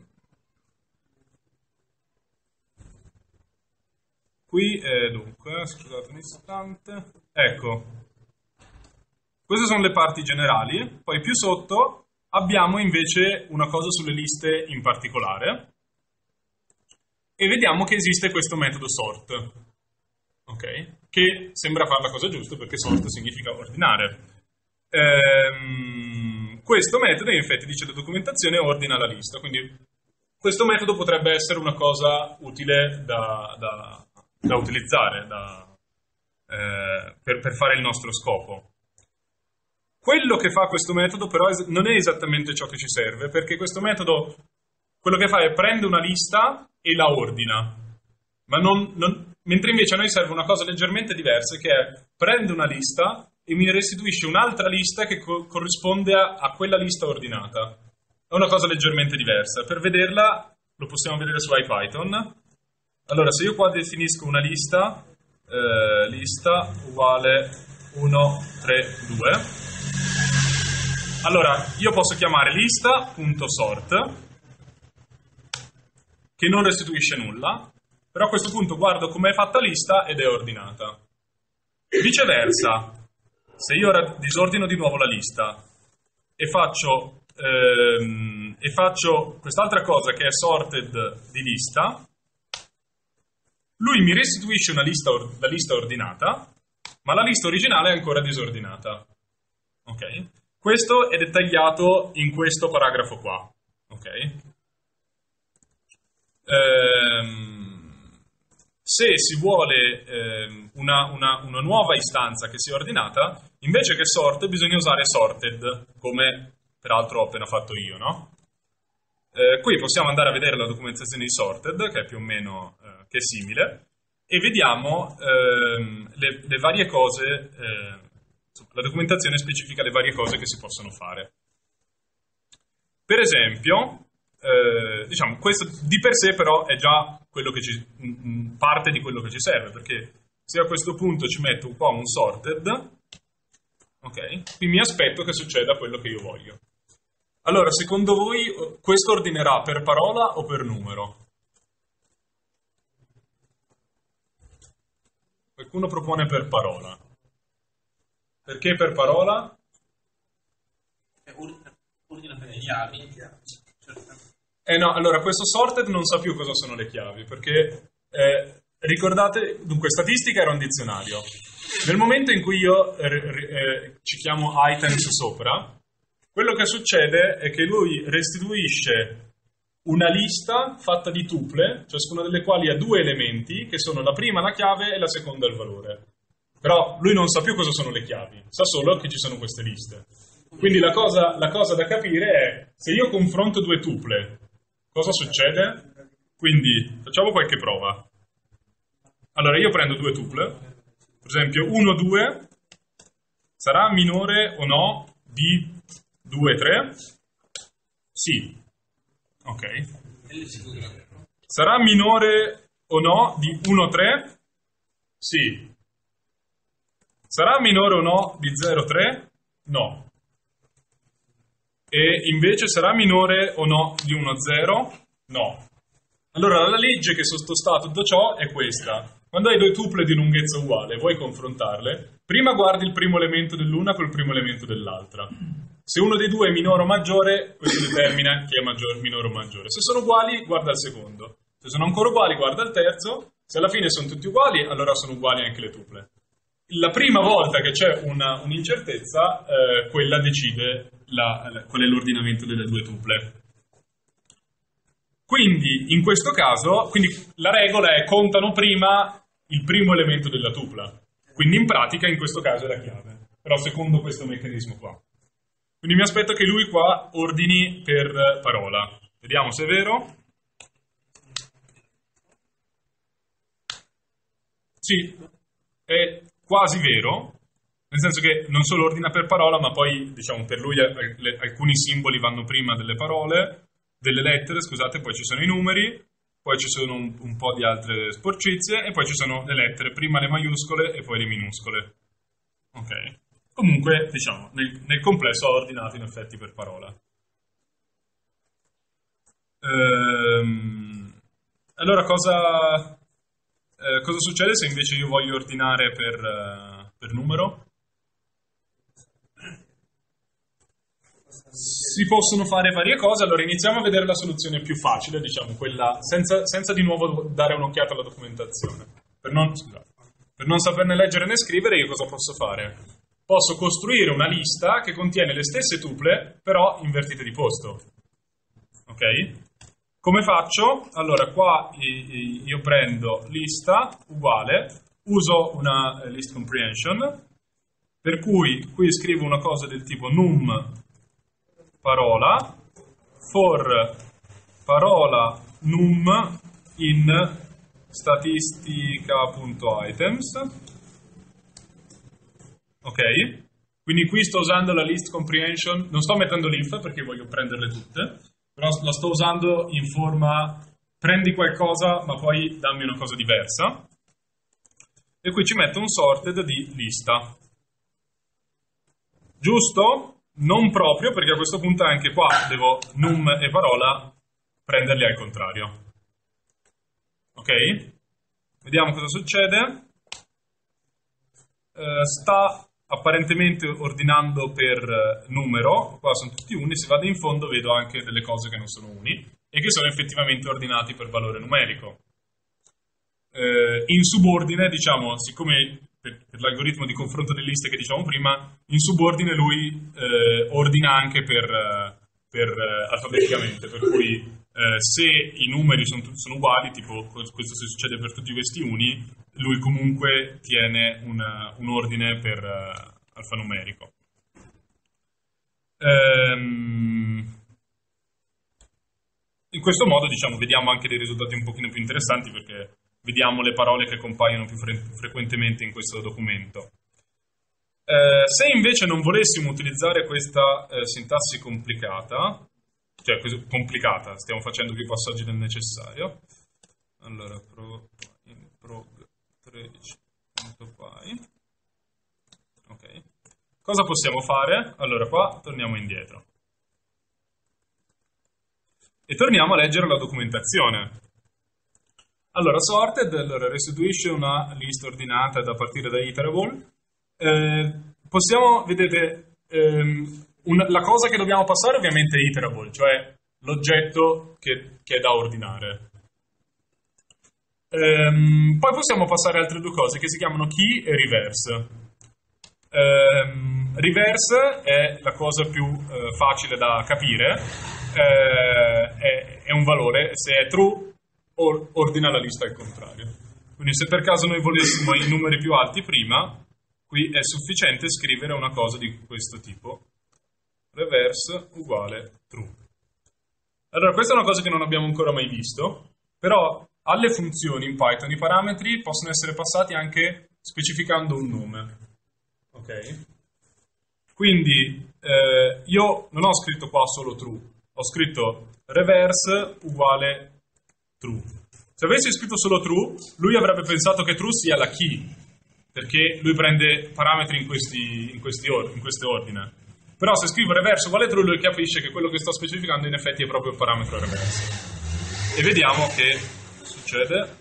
qui eh, dunque, scusate un istante, ecco, queste sono le parti generali, poi più sotto abbiamo invece una cosa sulle liste in particolare e vediamo che esiste questo metodo sort, ok? Che sembra fare la cosa giusta perché sort significa ordinare. Ehm, questo metodo in effetti dice la documentazione ordina la lista, quindi questo metodo potrebbe essere una cosa utile da, da, da utilizzare da, eh, per, per fare il nostro scopo. Quello che fa questo metodo però non è esattamente ciò che ci serve, perché questo metodo quello che fa è prende una lista e la ordina, ma non, non, mentre invece a noi serve una cosa leggermente diversa, che è prende una lista e mi restituisce un'altra lista che co- corrisponde a, a quella lista ordinata. È una cosa leggermente diversa. Per vederla lo possiamo vedere su IPython. Allora, se io qua definisco una lista, eh, lista uguale uno, tre, due, allora io posso chiamare lista.sort, che non restituisce nulla, però a questo punto guardo come è fatta lista ed è ordinata. Viceversa, se io ora disordino di nuovo la lista e faccio, ehm, e faccio quest'altra cosa che è sorted di lista, lui mi restituisce una lista, la lista ordinata, ma la lista originale è ancora disordinata. Ok? Questo è dettagliato in questo paragrafo qua. Ok? Ehm, se si vuole ehm, una, una, una nuova istanza che sia ordinata, invece che sort bisogna usare sorted, come peraltro ho appena fatto io, no? Eh, qui possiamo andare a vedere la documentazione di sorted, che è più o meno eh, che è simile, e vediamo ehm, le, le varie cose, eh, la documentazione specifica le varie cose che si possono fare. Per esempio, eh, diciamo, questo di per sé però è già quello che ci, mh, parte di quello che ci serve, perché se a questo punto ci metto qua un sorted, ok, qui mi aspetto che succeda quello che io voglio. Allora, secondo voi questo ordinerà per parola o per numero? Qualcuno propone per parola. Perché per parola? Ordina per le chiavi. Eh no, allora questo sorted non sa più cosa sono le chiavi, perché eh, ricordate, dunque statistica era un dizionario. Nel momento in cui io eh, eh, ci chiamo items sopra, quello che succede è che lui restituisce una lista fatta di tuple, ciascuna delle quali ha due elementi, che sono la prima la chiave e la seconda il valore. Però lui non sa più cosa sono le chiavi, sa solo che ci sono queste liste. Quindi la cosa, la cosa da capire è, se io confronto due tuple, cosa succede? Quindi facciamo qualche prova. Allora io prendo due tuple, per esempio uno, due, sarà minore o no di due, tre? Sì. Ok. Sarà minore o no di uno, tre? Sì. Sarà minore o no di zero, tre? No. E invece sarà minore o no di uno, zero? No. Allora la legge che sottostà a tutto ciò è questa. Quando hai due tuple di lunghezza uguale e vuoi confrontarle, prima guardi il primo elemento dell'una col primo elemento dell'altra. Se uno dei due è minore o maggiore, questo determina chi è maggiore, minore o maggiore. Se sono uguali, guarda il secondo. Se sono ancora uguali, guarda il terzo. Se alla fine sono tutti uguali, allora sono uguali anche le tuple. La prima volta che c'è una, un'incertezza, eh, quella decide la, la, qual è l'ordinamento delle due tuple. Quindi, in questo caso, quindi la regola è contano prima il primo elemento della tupla. Quindi, in pratica, in questo caso è la chiave. Però secondo questo meccanismo qua. Quindi mi aspetto che lui qua ordini per parola. Vediamo se è vero. Sì, è quasi vero, nel senso che non solo ordina per parola, ma poi, diciamo, per lui alcuni simboli vanno prima delle parole, delle lettere, scusate, poi ci sono i numeri, poi ci sono un, un po' di altre sporcizie, e poi ci sono le lettere, prima le maiuscole e poi le minuscole. Ok. Comunque, diciamo, nel, nel complesso ha ordinato in effetti per parola. Ehm, allora, cosa, eh, cosa succede se invece io voglio ordinare per, uh, per numero? Si possono fare varie cose. Allora, iniziamo a vedere la soluzione più facile, diciamo, quella senza, senza di nuovo dare un'occhiata alla documentazione. Per non, scusate, per non saperne leggere né scrivere, io cosa posso fare? posso costruire una lista che contiene le stesse tuple, però invertite di posto. Ok? Come faccio? Allora, qua io prendo lista uguale, uso una list comprehension, per cui qui scrivo una cosa del tipo num parola for parola num in statistica.items. Ok? Quindi qui sto usando la list comprehension, non sto mettendo l'if perché voglio prenderle tutte, però la sto usando in forma prendi qualcosa ma poi dammi una cosa diversa. E qui ci metto un sorted di lista. Giusto? Non proprio, perché a questo punto anche qua devo num e parola prenderli al contrario. Ok? Vediamo cosa succede. Uh, sta apparentemente ordinando per numero, qua sono tutti uni, se vado in fondo vedo anche delle cose che non sono uni e che sono effettivamente ordinati per valore numerico. Uh, in subordine, diciamo, siccome per, per l'algoritmo di confronto delle liste che dicevamo prima, in subordine lui uh, ordina anche per, uh, per uh, alfabeticamente, per cui Uh, se i numeri sono, sono uguali, tipo questo se succede per tutti questi uni, lui comunque tiene una, un ordine per uh, alfanumerico. Um, in questo modo, diciamo, vediamo anche dei risultati un pochino più interessanti perché vediamo le parole che compaiono più fre- frequentemente in questo documento. Uh, se invece non volessimo utilizzare questa uh, sintassi complicata, cioè complicata, stiamo facendo più passaggi del necessario. Allora, pro, in prog tredici.py. Ok. Cosa possiamo fare? Allora, qua torniamo indietro. E torniamo a leggere la documentazione. Allora, sorted, allora, restituisce una lista ordinata da partire da iterable. Eh, possiamo, vedete, ehm, Una, la cosa che dobbiamo passare ovviamente è iterable, cioè l'oggetto che, che è da ordinare. Ehm, poi possiamo passare altre due cose che si chiamano key e reverse. Ehm, reverse è la cosa più eh, facile da capire, eh, è, è un valore, se è true or, ordina la lista al contrario. Quindi se per caso noi volessimo i numeri più alti prima, qui è sufficiente scrivere una cosa di questo tipo. Reverse uguale true. Allora, questa è una cosa che non abbiamo ancora mai visto, però alle funzioni in Python i parametri possono essere passati anche specificando un nome. Ok? Quindi eh, io non ho scritto qua solo true, ho scritto reverse uguale true. Se avessi scritto solo true, lui avrebbe pensato che true sia la key, perché lui prende parametri in, questi, in, questi or- in queste ordine. Però se scrivo reverse uguale true, lui capisce che quello che sto specificando in effetti è proprio il parametro reverse. E vediamo che succede.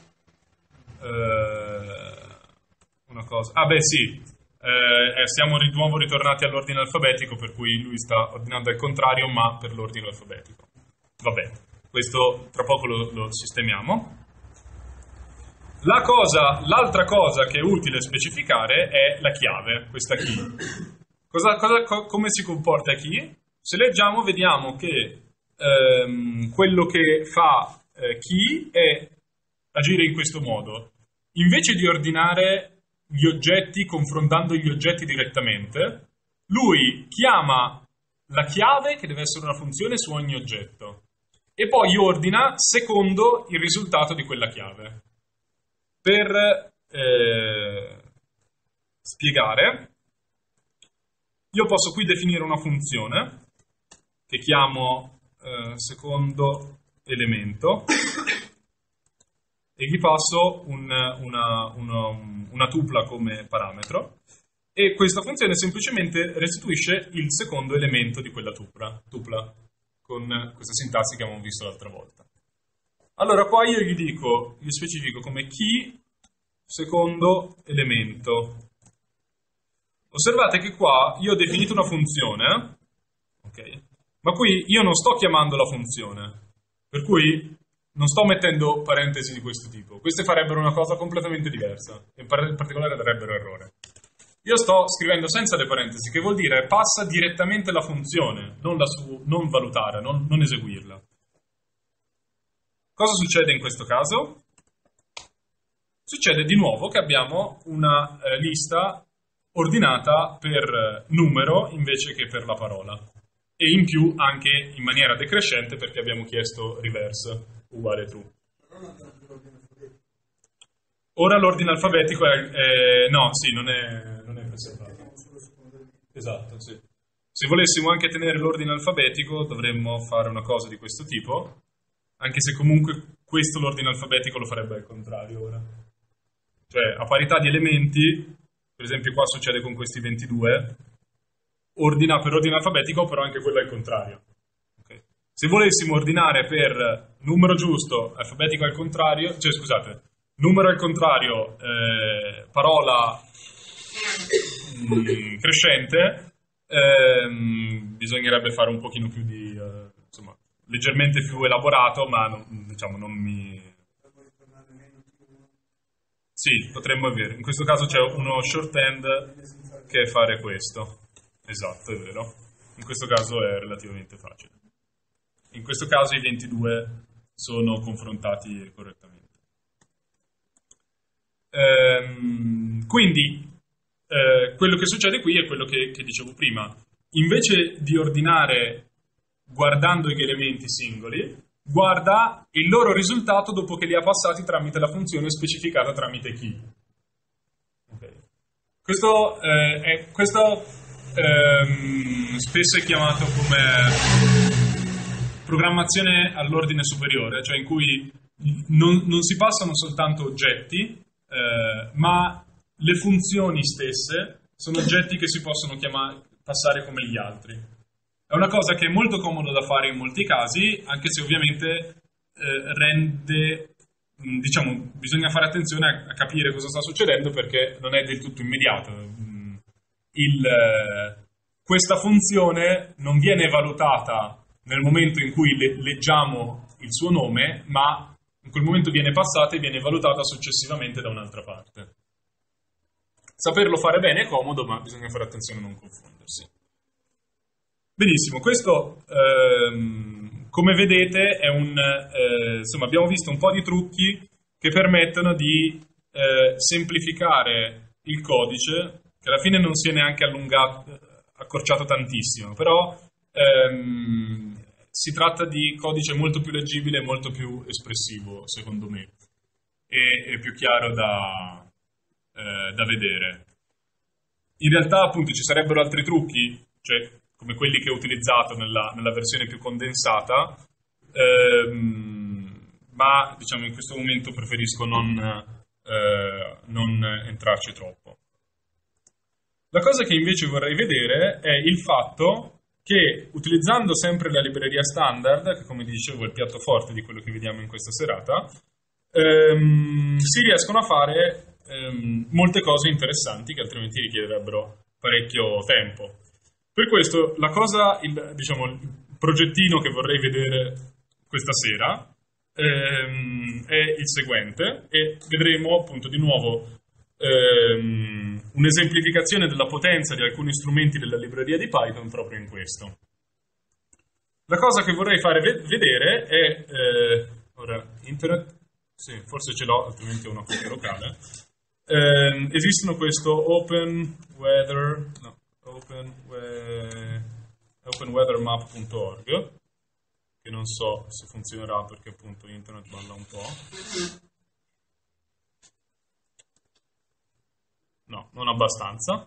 Uh, una cosa. Ah beh sì, uh, siamo di nuovo ritornati all'ordine alfabetico, per cui lui sta ordinando al contrario, ma per l'ordine alfabetico. Vabbè, questo tra poco lo, lo sistemiamo. La cosa, l'altra cosa che è utile specificare è la chiave, questa key. Cosa, cosa, co- come si comporta key? Se leggiamo vediamo che ehm, quello che fa eh, key è agire in questo modo. Invece di ordinare gli oggetti confrontando gli oggetti direttamente, lui chiama la chiave, che deve essere una funzione, su ogni oggetto e poi ordina secondo il risultato di quella chiave. Per eh, spiegare, io posso qui definire una funzione che chiamo eh, secondo elemento e gli passo un, una, una, una tupla come parametro e questa funzione semplicemente restituisce il secondo elemento di quella tupla, tupla con questa sintassi che abbiamo visto l'altra volta. Allora qua io gli dico, gli specifico come key secondo elemento. Osservate che qua io ho definito una funzione, ok? Ma qui io non sto chiamando la funzione, per cui non sto mettendo parentesi di questo tipo. Queste farebbero una cosa completamente diversa, in particolare darebbero errore. io sto scrivendo senza le parentesi, che vuol dire passa direttamente la funzione, non, la su, non valutare, non, non eseguirla. Cosa succede in questo caso? Succede di nuovo che abbiamo una eh, lista ordinata per numero invece che per la parola. E in più anche in maniera decrescente perché abbiamo chiesto reverse uguale true. Ora l'ordine alfabetico è... è no, sì, non è, non è preservato. Esatto, sì. Se volessimo anche tenere l'ordine alfabetico dovremmo fare una cosa di questo tipo, anche se comunque questo l'ordine alfabetico lo farebbe al contrario ora. Cioè, a parità di elementi, per esempio qua succede con questi ventidue, ordina per ordine alfabetico, però anche quello è il contrario. Okay. Se volessimo ordinare per numero giusto, alfabetico al contrario, cioè scusate, numero al contrario, eh, parola mh, crescente, ehm, bisognerebbe fare un pochino più di, eh, insomma, leggermente più elaborato, ma non, diciamo non mi... Sì, potremmo avere. In questo caso c'è uno shorthand che è fare questo. Esatto, è vero. In questo caso è relativamente facile. In questo caso i ventidue sono confrontati correttamente. Ehm, quindi, eh, quello che succede qui è quello che, che dicevo prima. Invece di ordinare guardando gli elementi singoli, guarda il loro risultato dopo che li ha passati tramite la funzione specificata tramite key. Okay. Questo, eh, è, questo ehm, spesso è chiamato come programmazione all'ordine superiore, cioè in cui non, non si passano soltanto oggetti, eh, ma le funzioni stesse sono oggetti che si possono chiamare, passare come gli altri. È una cosa che è molto comodo da fare in molti casi, anche se ovviamente eh, rende, diciamo, bisogna fare attenzione a, a capire cosa sta succedendo perché non è del tutto immediato. Il, eh, questa funzione non viene valutata nel momento in cui le, leggiamo il suo nome, ma in quel momento viene passata e viene valutata successivamente da un'altra parte. Saperlo fare bene è comodo, ma bisogna fare attenzione a non confondersi. Benissimo, questo ehm, come vedete è un, eh, insomma abbiamo visto un po' di trucchi che permettono di eh, semplificare il codice, che alla fine non si è neanche allungato, accorciato tantissimo, però ehm, si tratta di codice molto più leggibile e molto più espressivo, secondo me, e, e più chiaro da, eh, da vedere. In realtà appunto ci sarebbero altri trucchi, cioè come quelli che ho utilizzato nella, nella versione più condensata, ehm, ma diciamo in questo momento preferisco non, eh, non entrarci troppo. La cosa che invece vorrei vedere è il fatto che utilizzando sempre la libreria standard, che come dicevo è il piatto forte di quello che vediamo in questa serata, ehm, si riescono a fare ehm, molte cose interessanti che altrimenti richiederebbero parecchio tempo. Per questo la cosa, il, diciamo, il progettino che vorrei vedere questa sera ehm, è il seguente e vedremo appunto di nuovo ehm, un'esemplificazione della potenza di alcuni strumenti della libreria di Python proprio in questo. La cosa che vorrei fare ve- vedere è, eh, ora, internet, sì, forse ce l'ho, altrimenti ho una copia locale, eh, esistono questo open weather, no, Open, we, openweathermap punto org, che non so se funzionerà perché appunto internet balla un po'. No, non abbastanza.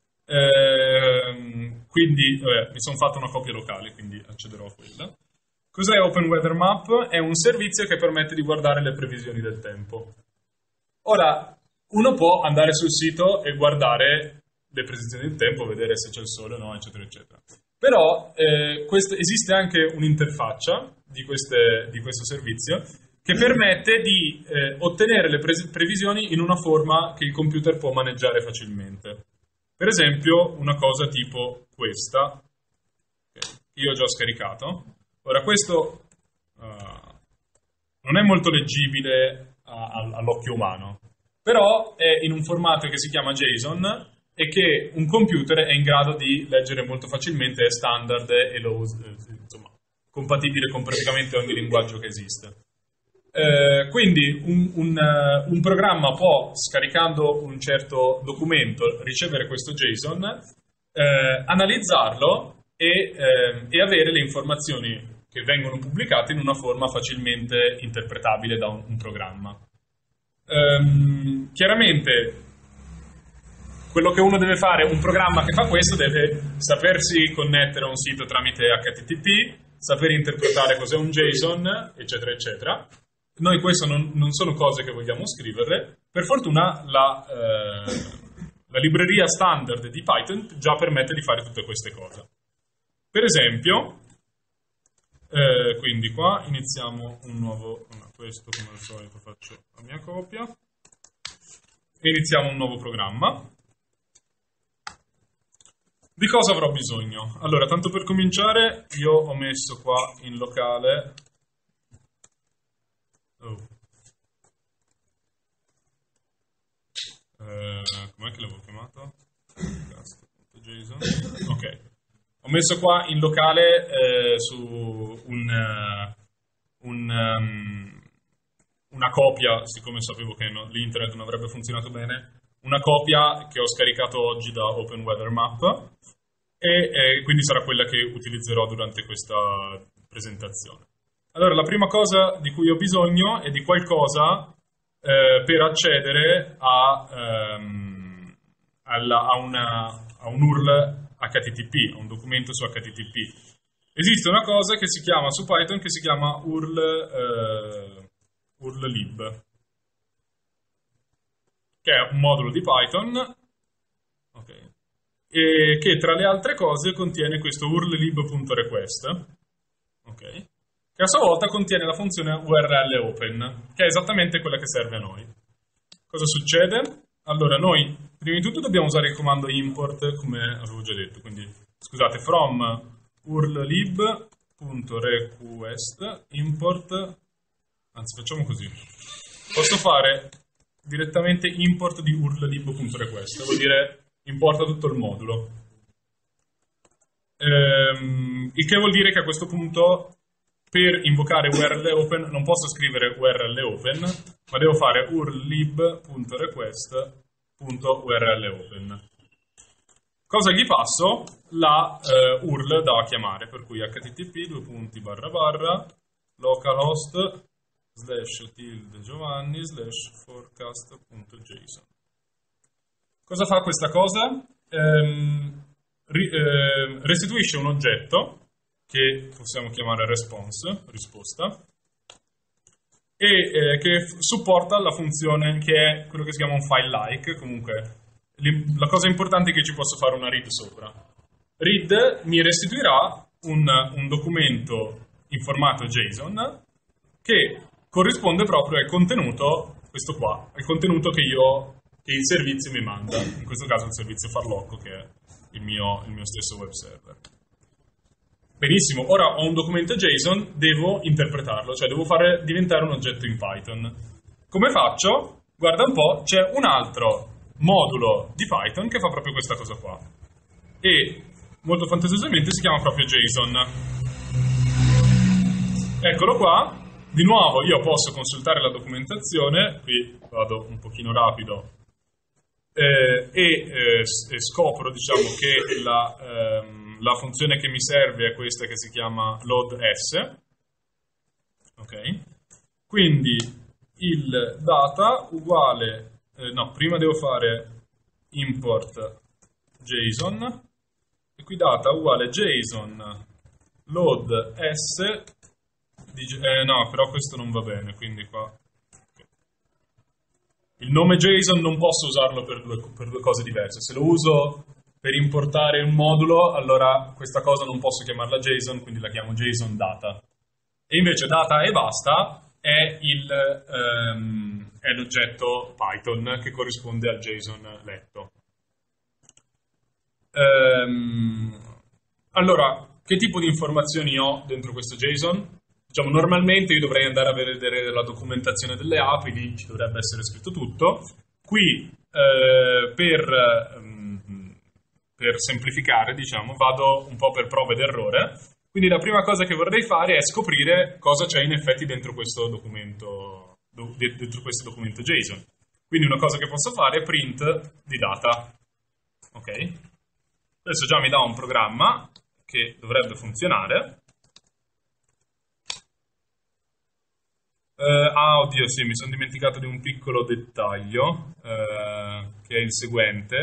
Ehm, quindi vabbè, mi sono fatto una copia locale, quindi accederò a quella. Cos'è Open Weather Map? È un servizio che permette di guardare le previsioni del tempo. Ora, uno può andare sul sito e guardare le previsioni del tempo, vedere se c'è il sole o no, eccetera, eccetera. Però eh, questo, esiste anche un'interfaccia di, queste, di questo servizio che permette di eh, ottenere le pre- previsioni in una forma che il computer può maneggiare facilmente. Per esempio, una cosa tipo questa, che io ho già scaricato. Ora, questo uh, non è molto leggibile a, a, all'occhio umano, però è in un formato che si chiama JSON, e che un computer è in grado di leggere molto facilmente, è standard e lo usa, insomma, compatibile con praticamente ogni linguaggio che esiste. Eh, quindi un, un, un programma può, scaricando un certo documento, ricevere questo JSON, eh, analizzarlo e, eh, e avere le informazioni che vengono pubblicate in una forma facilmente interpretabile da un, un programma. Ehm, chiaramente quello che uno deve fare, un programma che fa questo deve sapersi connettere a un sito tramite H T T P, saper interpretare cos'è un JSON, eccetera, eccetera. Noi queste non, non sono cose che vogliamo scriverle. Per fortuna la, eh, la libreria standard di Python già permette di fare tutte queste cose. Per esempio, eh, quindi qua iniziamo un nuovo, no, questo come al solito faccio la mia copia, e iniziamo un nuovo programma. Di cosa avrò bisogno? Allora, tanto per cominciare, io ho messo qua in locale... Oh. Eh, com'è che l'avevo chiamato? Cast.json. Ok. Ho messo qua in locale eh, su un, uh, un, um, una copia, siccome sapevo che no, l'internet non avrebbe funzionato bene, una copia che ho scaricato oggi da OpenWeatherMap e eh, quindi sarà quella che utilizzerò durante questa presentazione. Allora, la prima cosa di cui ho bisogno è di qualcosa eh, per accedere a, ehm, alla, a, una, a un U R L H T T P, a un documento su H T T P. Esiste una cosa che si chiama su Python che si chiama U R L, eh, U R L lib, che è un modulo di Python, okay, e che tra le altre cose contiene questo urllib.request, okay, che a sua volta contiene la funzione U R L open, che è esattamente quella che serve a noi. Cosa succede? Allora, noi prima di tutto dobbiamo usare il comando import, come avevo già detto, quindi scusate, from urllib.request import, anzi facciamo così, posso fare direttamente import di urllib.request, vuol dire importa tutto il modulo, ehm, il che vuol dire che a questo punto per invocare U R L open non posso scrivere U R L open, ma devo fare urllib.request.urlopen. Cosa gli passo? La eh, U R L da chiamare, per cui http due punti barra barra localhost slash tilde giovanni slash forecast.json. Cosa fa questa cosa? Ehm, ri, eh, restituisce un oggetto che possiamo chiamare response, risposta, e eh, che supporta la funzione che è quello che si chiama un file like. Comunque la cosa importante è che ci posso fare una read sopra. Read mi restituirà un, un documento in formato JSON che corrisponde proprio al contenuto, questo qua, al contenuto che io che il servizio mi manda, in questo caso il servizio Farlocco, che è il mio, il mio stesso web server. Benissimo, ora ho un documento JSON, devo interpretarlo, cioè devo fare diventare un oggetto in Python. Come faccio? Guarda un po', c'è un altro modulo di Python che fa proprio questa cosa qua. E molto fantasiosamente si chiama proprio JSON. Eccolo qua. Di nuovo io posso consultare la documentazione, qui vado un pochino rapido, eh, e, eh, e scopro, diciamo, che la... Ehm, La funzione che mi serve è questa che si chiama loads. Ok? Quindi il data uguale, eh, no, prima devo fare import JSON, e qui data uguale JSON loads, eh, no, però questo non va bene, quindi qua. Okay. Il nome JSON non posso usarlo per due, per due cose diverse. Se lo uso per importare un modulo, allora questa cosa non posso chiamarla JSON, quindi la chiamo JSON data. E invece data e basta è, il, um, è l'oggetto Python che corrisponde al JSON letto. Um, allora, che tipo di informazioni ho dentro questo JSON? Diciamo, normalmente io dovrei andare a vedere la documentazione delle api, lì ci dovrebbe essere scritto tutto. Qui, eh, per... Um, per semplificare, diciamo, vado un po' per prova ed errore. Quindi la prima cosa che vorrei fare è scoprire cosa c'è in effetti dentro questo documento, dentro questo documento JSON. Quindi una cosa che posso fare è print di data. Ok? Adesso già mi dà un programma che dovrebbe funzionare. Uh, ah, oddio, sì, mi sono dimenticato di un piccolo dettaglio, uh, che è il seguente.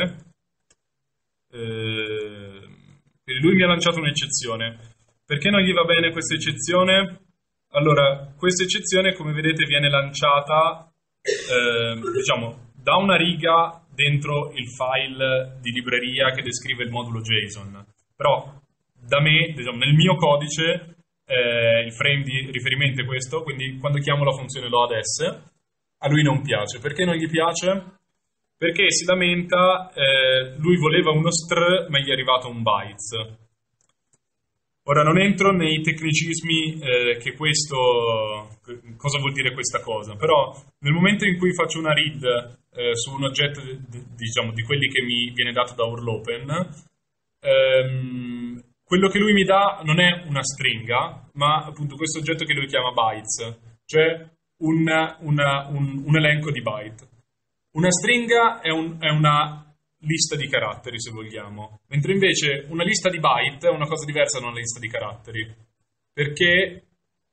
Uh, quindi lui mi ha lanciato un'eccezione. Perché non gli va bene questa eccezione? Allora, questa eccezione, come vedete, viene lanciata, uh, diciamo, da una riga dentro il file di libreria che descrive il modulo JSON. Però, da me, diciamo, nel mio codice... Eh, il frame di riferimento è questo, quindi quando chiamo la funzione loadS a lui non piace. Perché non gli piace? Perché si lamenta, eh, lui voleva uno str ma gli è arrivato un bytes. Ora non entro nei tecnicismi eh, che questo, cosa vuol dire questa cosa, però nel momento in cui faccio una read eh, su un oggetto di, di, diciamo, di quelli che mi viene dato da URLopen, ehm, quello che lui mi dà non è una stringa, ma appunto questo oggetto che lui chiama bytes, cioè un, una, un, un elenco di byte. Una stringa è, un, è una lista di caratteri, se vogliamo, mentre invece una lista di byte è una cosa diversa da una lista di caratteri, perché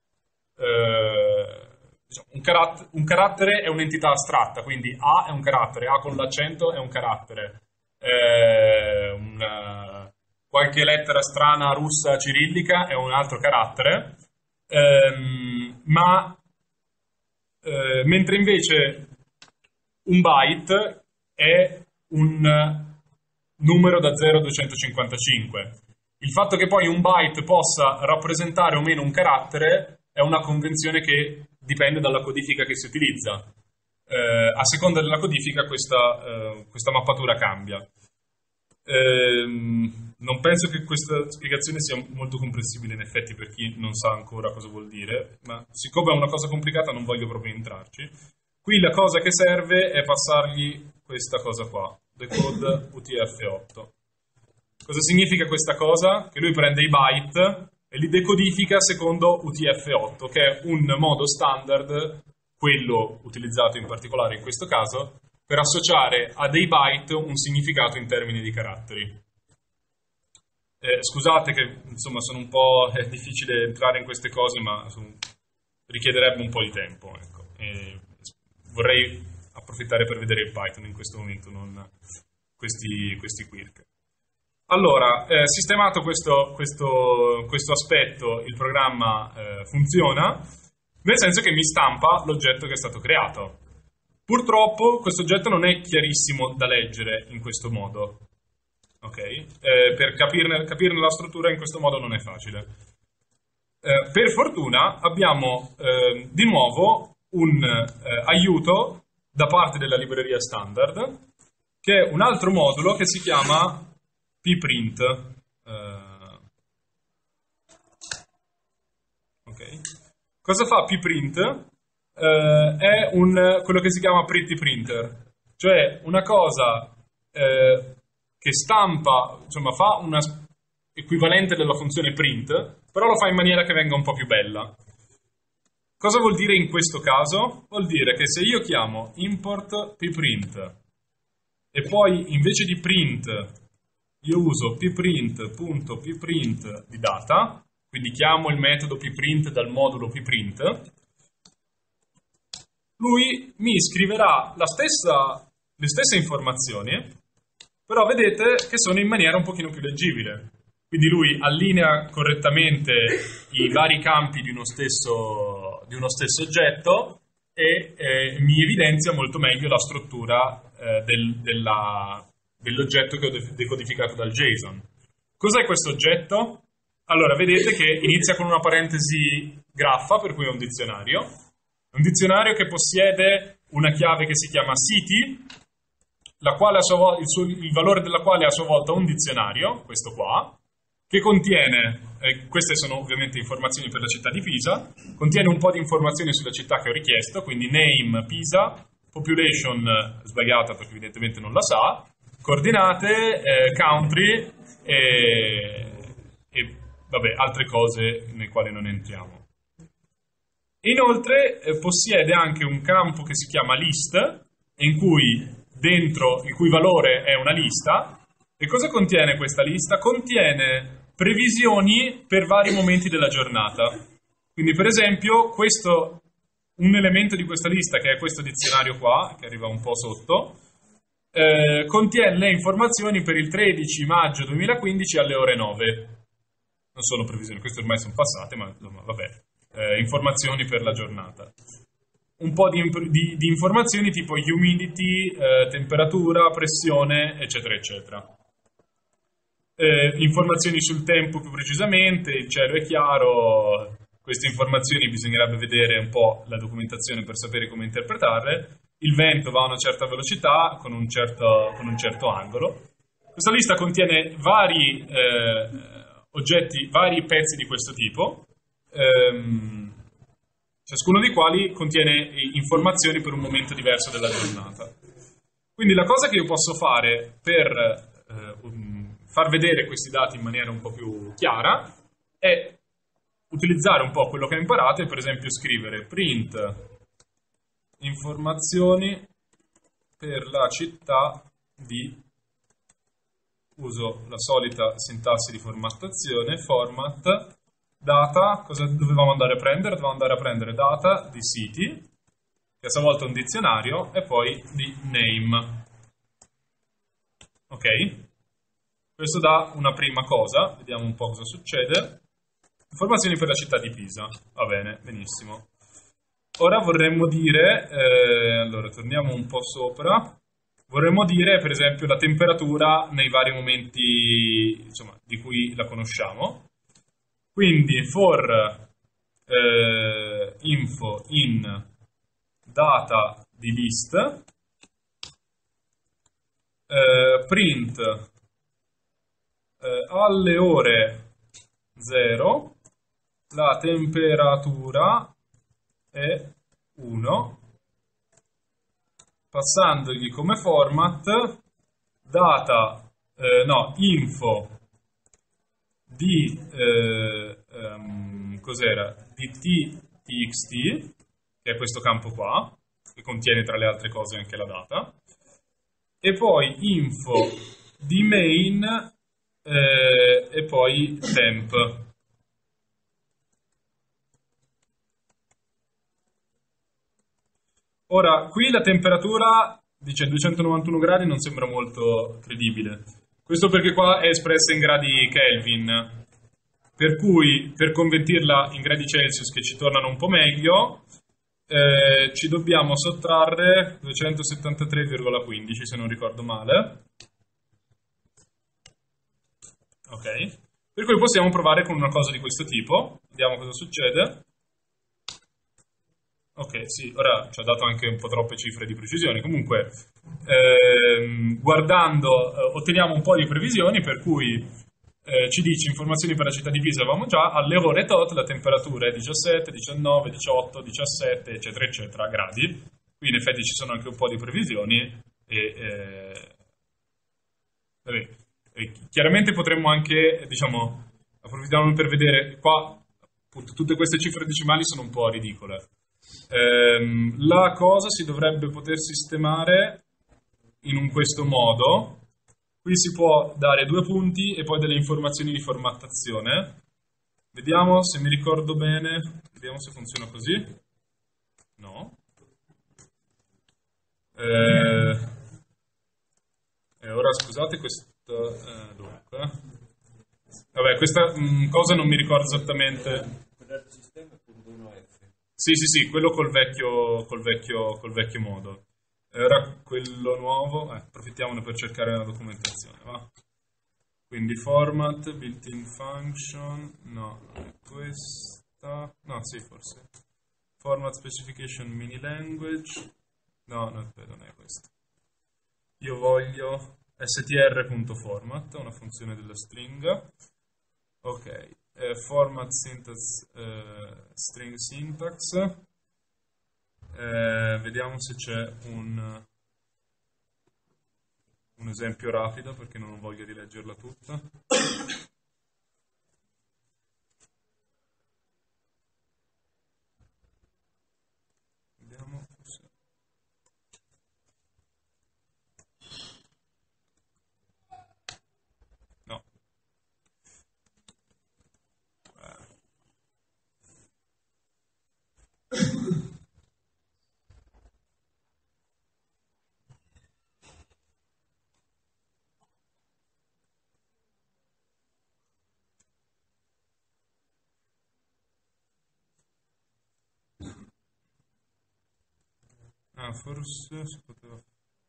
eh, diciamo, un, carat- un carattere è un'entità astratta, quindi A è un carattere, A con l'accento è un carattere, eh, una... qualche lettera strana russa cirillica è un altro carattere, ehm, ma eh, mentre invece un byte è un numero da zero a duecentocinquantacinque. Il fatto che poi un byte possa rappresentare o meno un carattere è una convenzione che dipende dalla codifica che si utilizza. Eh, a seconda della codifica questa, eh, questa mappatura cambia. Ehm, non penso che questa spiegazione sia molto comprensibile in effetti per chi non sa ancora cosa vuol dire, ma siccome è una cosa complicata non voglio proprio entrarci. Qui la cosa che serve è passargli questa cosa qua, decode U T F otto. Cosa significa questa cosa? Che lui prende i byte e li decodifica secondo U T F otto, che è un modo standard, quello utilizzato in particolare in questo caso, per associare a dei byte un significato in termini di caratteri. Eh, scusate che insomma sono un po' è difficile entrare in queste cose, ma sono, richiederebbe un po' di tempo. Ecco. E vorrei approfittare per vedere il Python in questo momento, non questi, questi quirk. Allora, eh, sistemato questo, questo, questo aspetto, il programma eh, funziona, nel senso che mi stampa l'oggetto che è stato creato. Purtroppo questo oggetto non è chiarissimo da leggere in questo modo. Okay? Eh, per capirne, capirne la struttura in questo modo non è facile. Eh, per fortuna abbiamo eh, di nuovo un eh, aiuto da parte della libreria standard, che è un altro modulo che si chiama pprint. Eh, okay. Cosa fa pprint? Eh, è un, quello che si chiama pretty printer, cioè una cosa eh, che stampa, insomma fa una equivalente della funzione print, però lo fa in maniera che venga un po' più bella. Cosa vuol dire in questo caso? Vuol dire che se io chiamo import pprint e poi invece di print io uso pprint.pprint di data, quindi chiamo il metodo pprint dal modulo pprint, lui mi scriverà la stessa, le stesse informazioni, però vedete che sono in maniera un pochino più leggibile. Quindi lui allinea correttamente i vari campi di uno stesso, di uno stesso oggetto e eh, mi evidenzia molto meglio la struttura eh, del, della, dell'oggetto che ho decodificato dal JSON. Cos'è questo oggetto? Allora, vedete che inizia con una parentesi graffa, per cui è un dizionario. Un dizionario che possiede una chiave che si chiama city, la quale a sua volta, il, suo, il valore della quale è a sua volta un dizionario, questo qua, che contiene, eh, queste sono ovviamente informazioni per la città di Pisa, contiene un po' di informazioni sulla città che ho richiesto, quindi name Pisa, population sbagliata perché evidentemente non la sa, coordinate, eh, country e, e vabbè, altre cose nelle quali non entriamo. Inoltre eh, possiede anche un campo che si chiama list, in cui dentro, il cui valore è una lista. E cosa contiene questa lista? Contiene previsioni per vari momenti della giornata. Quindi per esempio questo, un elemento di questa lista, che è questo dizionario qua, che arriva un po' sotto, eh, contiene le informazioni per il tredici maggio duemilaquindici alle ore nove. Non sono previsioni, queste ormai sono passate, ma insomma, vabbè. Eh, informazioni per la giornata. Un po' di, di, di informazioni tipo humidity, eh, temperatura, pressione, eccetera, eccetera. Eh, informazioni sul tempo più precisamente, il cielo è chiaro, queste informazioni bisognerebbe vedere un po' la documentazione per sapere come interpretarle. Il vento va a una certa velocità, con un certo, con un certo angolo. Questa lista contiene vari eh, oggetti, vari pezzi di questo tipo, Ehm, ciascuno dei quali contiene informazioni per un momento diverso della giornata. Quindi la cosa che io posso fare per eh, um, far vedere questi dati in maniera un po' più chiara è utilizzare un po' quello che ho imparato e per esempio scrivere print informazioni per la città di, uso la solita sintassi di formattazione, format data, cosa dovevamo andare a prendere? Dovevamo andare a prendere data di city, che a sua volta è un dizionario, e poi di name. Ok? Questo dà una prima cosa, vediamo un po' cosa succede. Informazioni per la città di Pisa. Va bene, benissimo. Ora vorremmo dire, eh, allora torniamo un po' sopra, vorremmo dire per esempio la temperatura nei vari momenti, insomma, di cui la conosciamo. Quindi for eh, info in data di list, eh, print eh, alle ore zero la temperatura è uno, passandogli come format data, eh, no, info di eh, um, cos'era? Di txt, che è questo campo qua, che contiene tra le altre cose anche la data, e poi info di main eh, e poi temp. Ora, qui la temperatura dice duecentonovantuno gradi, non sembra molto credibile. Questo perché qua è espressa in gradi Kelvin, per cui per convertirla in gradi Celsius, che ci tornano un po' meglio, eh, ci dobbiamo sottrarre duecentosettantatré virgola quindici, se non ricordo male. Ok? Per cui possiamo provare con una cosa di questo tipo. Vediamo cosa succede. Ok, sì, ora ci ha dato anche un po' troppe cifre di precisione. Comunque, ehm, guardando, eh, otteniamo un po' di previsioni, per cui eh, ci dice informazioni per la città di Pisa, avevamo già, alle ore tot la temperatura è diciassette, diciannove, diciotto, diciassette, eccetera, eccetera, gradi. Qui in effetti ci sono anche un po' di previsioni e... Eh, vabbè, e chiaramente potremmo anche, diciamo, approfittiamo per vedere, qua appunto, tutte queste cifre decimali sono un po' ridicole. Ehm, la cosa si dovrebbe poter sistemare in un questo modo. Qui si può dare due punti e poi delle informazioni di formattazione. Vediamo se mi ricordo bene, vediamo se funziona così. No. Eh, e ora scusate questo, eh, dunque. Vabbè, questa mh, cosa non mi ricordo esattamente. Sì, sì, sì, quello col vecchio, col vecchio, col vecchio modo. Era quello nuovo, eh, approfittiamone per cercare la documentazione, va? Quindi format, built-in function, no, non è questa, no, sì, forse. Format specification mini language, no, no, non è questa. Io voglio str.format, una funzione della stringa. Ok. Uh, format syntax uh, string syntax, uh, vediamo se c'è un, un un esempio rapido perché non voglio rileggerla tutta. Vediamo se... No. Ah, forse si poteva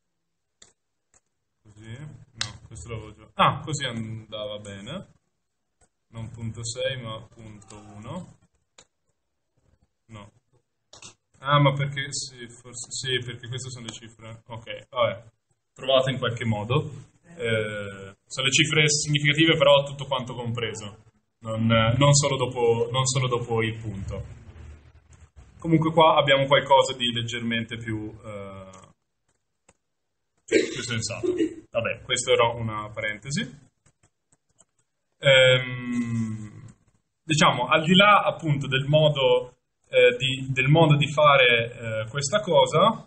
così. No, questo l'avevo già. Ah, così andava bene. Non punto sei, ma punto uno. No. Ah, ma perché sì, forse sì, perché queste sono le cifre. Ok, vabbè. Trovate in qualche modo. Eh, sono le cifre significative, però tutto quanto compreso. Non, non solo dopo, non solo dopo il punto. Comunque qua abbiamo qualcosa di leggermente più, eh, più sensato. Vabbè, questa era una parentesi. Ehm, diciamo, al di là appunto del modo, eh, di, del modo di fare eh, questa cosa,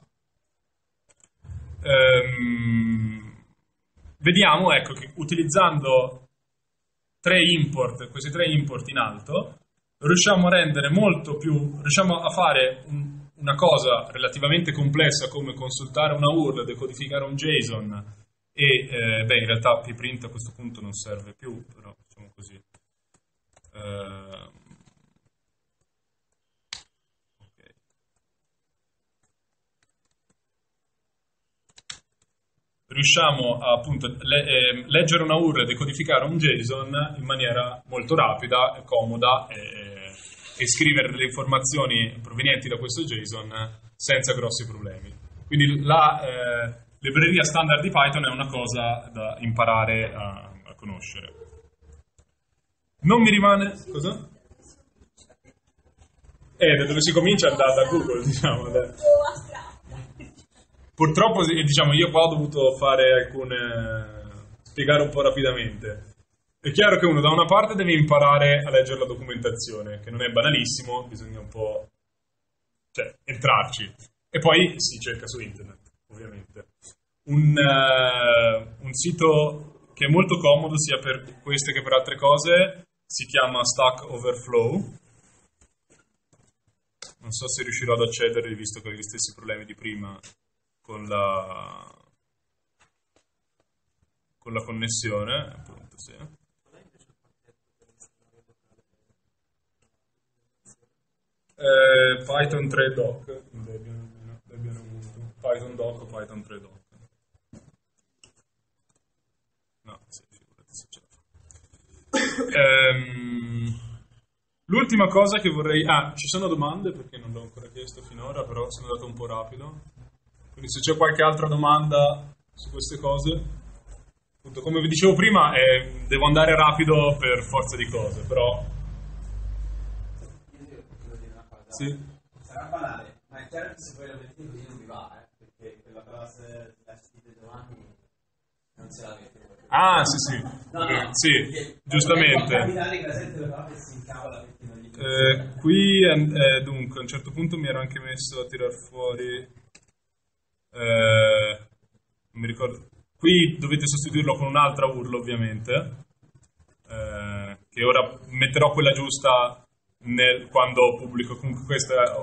ehm, vediamo ecco, che utilizzando tre import, questi tre import in alto, riusciamo a rendere molto più, riusciamo a fare un, una cosa relativamente complessa come consultare una U R L, decodificare un JSON e, eh, beh, in realtà pprint a questo punto non serve più, però facciamo così. Uh, okay. Riusciamo a appunto le, eh, leggere una U R L e decodificare un JSON in maniera molto rapida, comoda e, e scrivere delle informazioni provenienti da questo JSON senza grossi problemi. Quindi la eh, libreria standard di Python è una cosa da imparare a, a conoscere. Non mi rimane... Cosa? Eh, da dove si comincia da, da Google, diciamo. Da. Purtroppo, diciamo, io qua ho dovuto fare alcune... spiegare un po' rapidamente. È chiaro che uno da una parte deve imparare a leggere la documentazione, che non è banalissimo, bisogna un po'... cioè, entrarci. E poi si cerca su internet, ovviamente. Un, uh, un sito che è molto comodo sia per queste che per altre cose si chiama Stack Overflow. Non so se riuscirò ad accedere, visto che ho gli stessi problemi di prima con la, con la connessione, appunto, sì. Eh, Python tre doc, Debian, Debian Python doc o Python tre doc. No, sì, figurati se ce la fa. Ehm, l'ultima cosa che vorrei... Ah, ci sono domande perché non l'ho ancora chiesto finora, però sono andato un po' rapido. Quindi se c'è qualche altra domanda su queste cose, appunto, come vi dicevo prima, eh, devo andare rapido per forza di cose, però... Sì. Sarà banale, ma è chiaro che se poi la metti così non mi va, eh, perché quella classe la scritta Giovanni non ce l'avete. Ah, sì, sì, no, no, sì, giustamente. Eh, qui, eh, dunque, a un certo punto mi ero anche messo a tirar fuori, eh, non mi ricordo, qui dovete sostituirlo con un'altra U R L ovviamente, eh, che ora metterò quella giusta nel, quando pubblico. Comunque questa è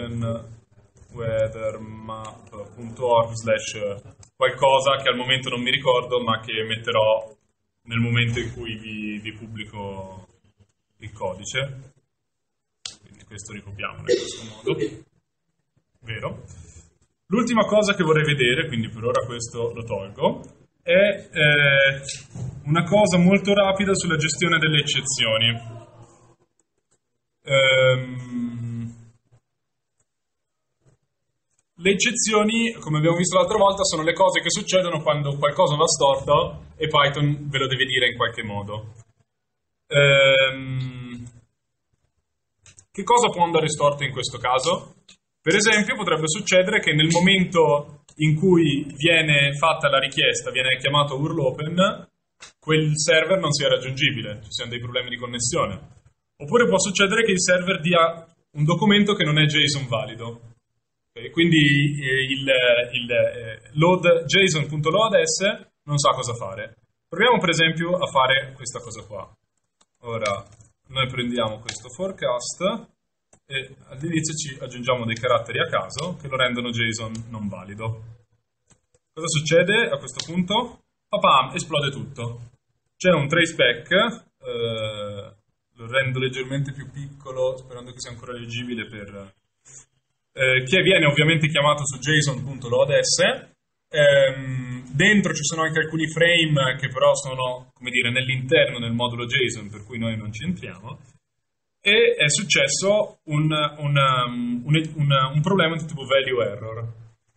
openweathermap punto org slash qualcosa che al momento non mi ricordo, ma che metterò nel momento in cui vi, vi pubblico il codice. Quindi questo ricopiamolo in questo modo. Vero? L'ultima cosa che vorrei vedere, quindi per ora questo lo tolgo, è eh, una cosa molto rapida sulla gestione delle eccezioni. Ehm, le eccezioni, come abbiamo visto l'altra volta, sono le cose che succedono quando qualcosa va storto e Python ve lo deve dire in qualche modo. Ehm, che cosa può andare storto in questo caso? Per esempio, potrebbe succedere che nel momento in cui viene fatta la richiesta, viene chiamato U R L open, quel server non sia raggiungibile, ci siano dei problemi di connessione. Oppure può succedere che il server dia un documento che non è JSON valido. Okay? Quindi eh, il, il eh, load, JSON.loads non sa cosa fare. Proviamo per esempio a fare questa cosa qua. Ora noi prendiamo questo forecast e all'inizio ci aggiungiamo dei caratteri a caso che lo rendono JSON non valido. Cosa succede a questo punto? Papam, esplode tutto. C'è un traceback, eh, lo rendo leggermente più piccolo sperando che sia ancora leggibile, per, eh, che viene ovviamente chiamato su JSON.loads. Ehm, dentro ci sono anche alcuni frame che però sono, come dire, nell'interno del modulo JSON, per cui noi non ci entriamo. E è successo un, un, um, un, un, un problema di tipo value error.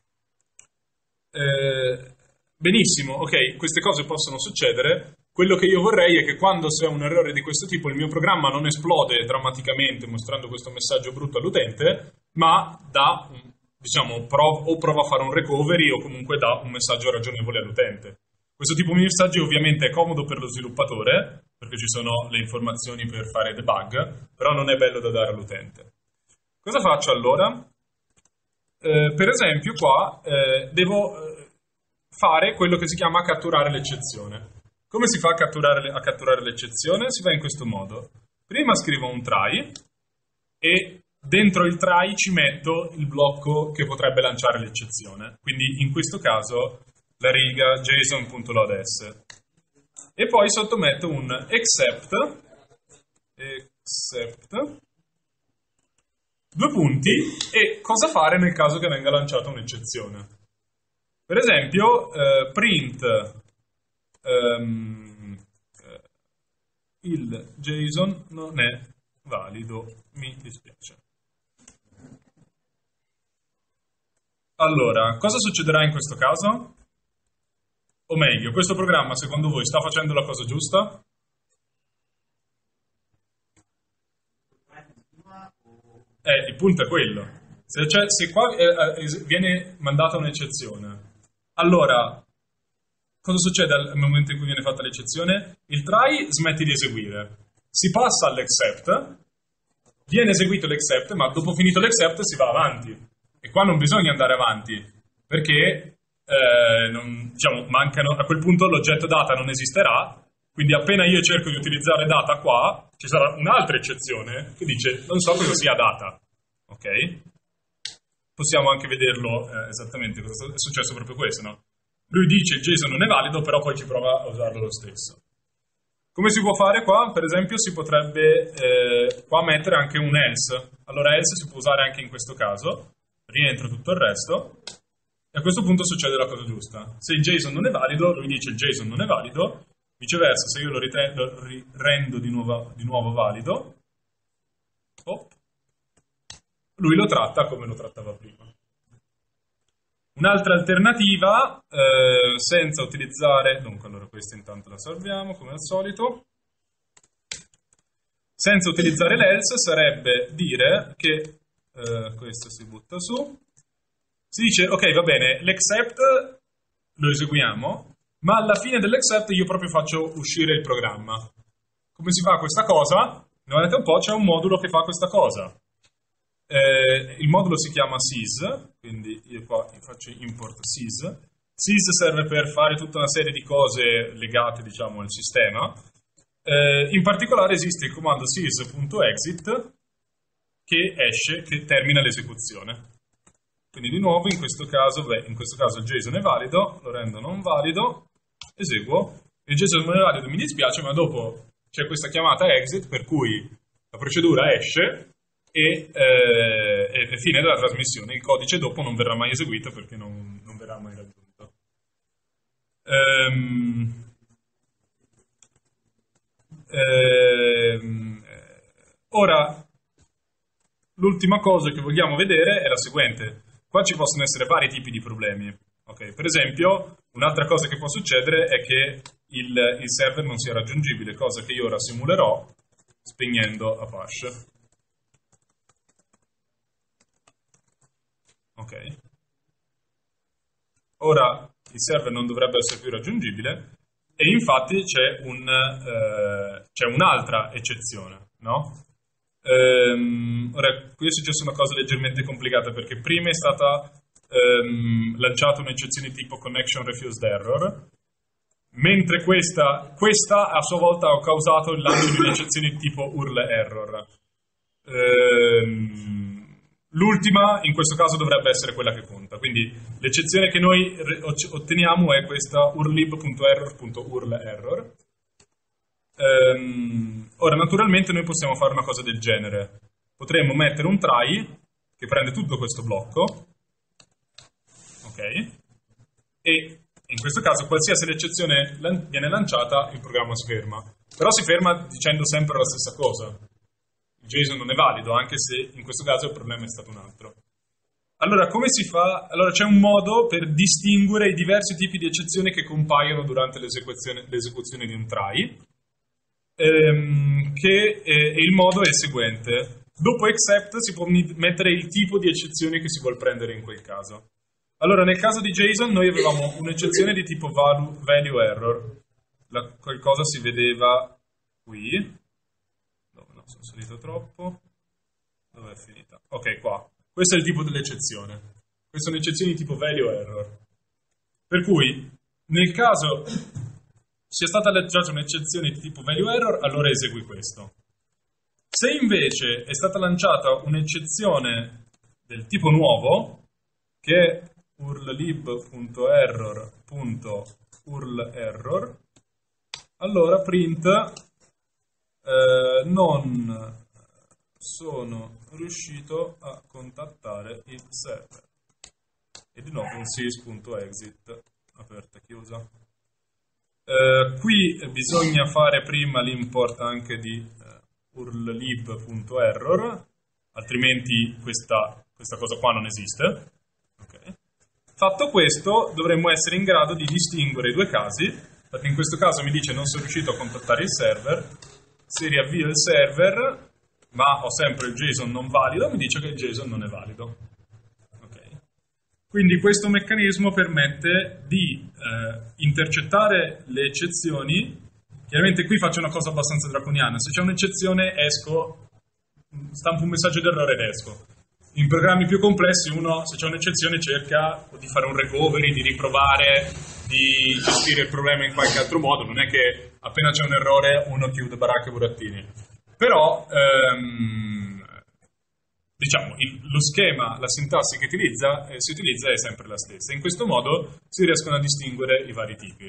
Eh, benissimo, ok, queste cose possono succedere. Quello che io vorrei è che quando c'è un errore di questo tipo il mio programma non esplode drammaticamente mostrando questo messaggio brutto all'utente, ma dà, diciamo, prov- o prova a fare un recovery o comunque dà un messaggio ragionevole all'utente. Questo tipo di messaggi ovviamente è comodo per lo sviluppatore, perché ci sono le informazioni per fare debug, però non è bello da dare all'utente. Cosa faccio allora? Eh, per esempio qua eh, devo fare quello che si chiama catturare l'eccezione. Come si fa a catturare, a catturare l'eccezione? Si fa in questo modo. Prima scrivo un try e dentro il try ci metto il blocco che potrebbe lanciare l'eccezione. Quindi in questo caso la riga JSON.loads. E poi sottometto un except, except, due punti, e cosa fare nel caso che venga lanciata un'eccezione. Per esempio, eh, print ehm, eh, il JSON non è valido, mi dispiace. Allora, cosa succederà in questo caso? O meglio, questo programma secondo voi sta facendo la cosa giusta? Eh, il punto è quello. Se, cioè, se qua eh, eh, viene mandata un'eccezione, allora cosa succede al momento in cui viene fatta l'eccezione? Il try smette di eseguire, si passa all'except, viene eseguito l'except, ma dopo finito l'except si va avanti. E qua non bisogna andare avanti, perché Eh, non, diciamo, mancano, a quel punto l'oggetto data non esisterà, quindi appena io cerco di utilizzare data qua, ci sarà un'altra eccezione che dice non so cosa sia data, ok? Possiamo anche vederlo eh, esattamente cosa è successo proprio questo, no? Lui dice il JSON non è valido, però poi ci prova a usarlo lo stesso. Come si può fare qua? Per esempio si potrebbe eh, qua mettere anche un else. Allora else si può usare anche in questo caso, rientra tutto il resto. E a questo punto succede la cosa giusta. Se il JSON non è valido, lui dice il JSON non è valido, viceversa se io lo, rite- lo ri- rendo di nuovo, di nuovo valido, oh, lui lo tratta come lo trattava prima. Un'altra alternativa, eh, senza utilizzare, dunque allora questa intanto la salviamo come al solito, senza utilizzare l'else sarebbe dire che, eh, questo si butta su, si dice, ok, va bene, l'except lo eseguiamo, ma alla fine dell'except io proprio faccio uscire il programma. Come si fa questa cosa? Guardate un po', c'è un modulo che fa questa cosa. Eh, il modulo si chiama sys, quindi io qua faccio import sys. Sys serve per fare tutta una serie di cose legate, diciamo, al sistema. Eh, in particolare esiste il comando sys.exit che esce, che termina l'esecuzione. Quindi di nuovo in questo caso, beh, in questo caso il JSON è valido, lo rendo non valido, eseguo, il JSON non è valido, mi dispiace, ma dopo c'è questa chiamata exit per cui la procedura esce e eh, è fine della trasmissione. Il codice dopo non verrà mai eseguito perché non, non verrà mai raggiunto. Ehm, ehm, ora, l'ultima cosa che vogliamo vedere è la seguente. Qua ci possono essere vari tipi di problemi. Okay? Per esempio, un'altra cosa che può succedere è che il, il server non sia raggiungibile, cosa che io ora simulerò spegnendo Apache. Ok. ora il server non dovrebbe essere più raggiungibile e infatti c'è, un, eh, c'è un'altra eccezione, no? Ehm, ora, qui è successa una cosa leggermente complicata perché prima è stata ehm, lanciata un'eccezione tipo connection refused error, mentre questa, questa a sua volta ha causato il lancio di un'eccezione tipo U R L error. Ehm, L'ultima in questo caso dovrebbe essere quella che conta, quindi l'eccezione che noi re- otteniamo è questa urllib.error.urlerror. Ehm, ora naturalmente noi possiamo fare una cosa del genere, potremmo mettere un try che prende tutto questo blocco, ok, e in questo caso qualsiasi l'eccezione lan- viene lanciata il programma si ferma, però si ferma dicendo sempre la stessa cosa. JSON non è valido, anche se in questo caso il problema è stato un altro. Allora, come si fa? Allora, c'è un modo per distinguere i diversi tipi di eccezioni che compaiono durante l'esecuzione, l'esecuzione di un try, ehm, che eh, il modo è il seguente. Dopo except si può mettere il tipo di eccezione che si vuole prendere in quel caso. Allora, nel caso di JSON noi avevamo un'eccezione di tipo value, value error. La, qualcosa si vedeva qui. Sono salito troppo. Dove è finita? Ok, qua. Questo è il tipo dell'eccezione. Queste sono eccezioni di tipo value error. Per cui, nel caso sia stata lanciata un'eccezione di tipo value error, allora esegui questo. Se invece è stata lanciata un'eccezione del tipo nuovo, che è urllib.error.urlerror, allora print Eh, non sono riuscito a contattare il server e di nuovo un sys.exit aperta e chiusa. Eh, qui bisogna fare prima l'import anche di eh, urllib.error, altrimenti questa, questa cosa qua non esiste. Okay. Fatto questo dovremmo essere in grado di distinguere i due casi, perché in questo caso mi dice non sono riuscito a contattare il server. Se riavvio il server, ma ho sempre il JSON non valido, mi dice che il JSON non è valido. Okay. Quindi questo meccanismo permette di eh, intercettare le eccezioni. Chiaramente qui faccio una cosa abbastanza draconiana. Se c'è un'eccezione, esco, stampo un messaggio d'errore ed esco. In programmi più complessi uno, se c'è un'eccezione, cerca di fare un recovery, di riprovare, di gestire il problema in qualche altro modo. Non è che appena c'è un errore uno chiude baracca e burattini. Però, ehm, diciamo, il, lo schema, la sintassi che utilizza, eh, si utilizza è sempre la stessa. In questo modo si riescono a distinguere i vari tipi.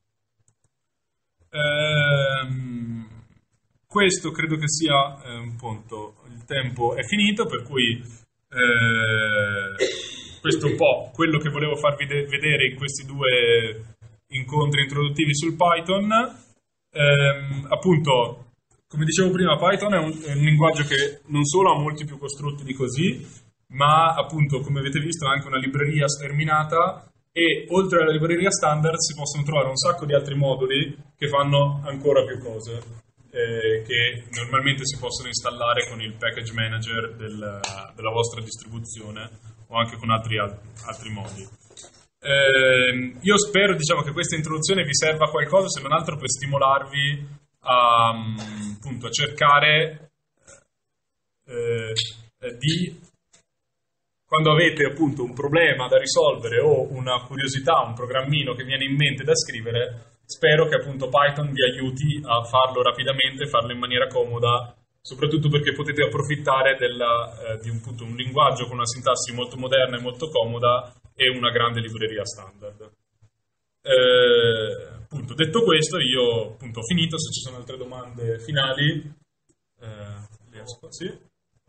Ehm, questo credo che sia eh, un punto. Il tempo è finito, per cui Eh, questo è un po' quello che volevo farvi de- vedere in questi due incontri introduttivi sul Python. Eh, appunto, come dicevo prima, Python è un, è un linguaggio che non solo ha molti più costrutti di così, ma appunto, come avete visto, ha anche una libreria sterminata e oltre alla libreria standard si possono trovare un sacco di altri moduli che fanno ancora più cose. Eh, che normalmente si possono installare con il package manager del, della vostra distribuzione o anche con altri, altri modi. Eh, io spero, diciamo, che questa introduzione vi serva a qualcosa, se non altro per stimolarvi a, appunto, a cercare eh, di, quando avete appunto un problema da risolvere o una curiosità, un programmino che viene in mente da scrivere, spero che appunto Python vi aiuti a farlo rapidamente, farlo in maniera comoda, soprattutto perché potete approfittare della, eh, di un, appunto, un linguaggio con una sintassi molto moderna e molto comoda e una grande libreria standard. Eh, appunto, detto questo, io appunto ho finito. Se ci sono altre domande finali, eh, le asco- sì?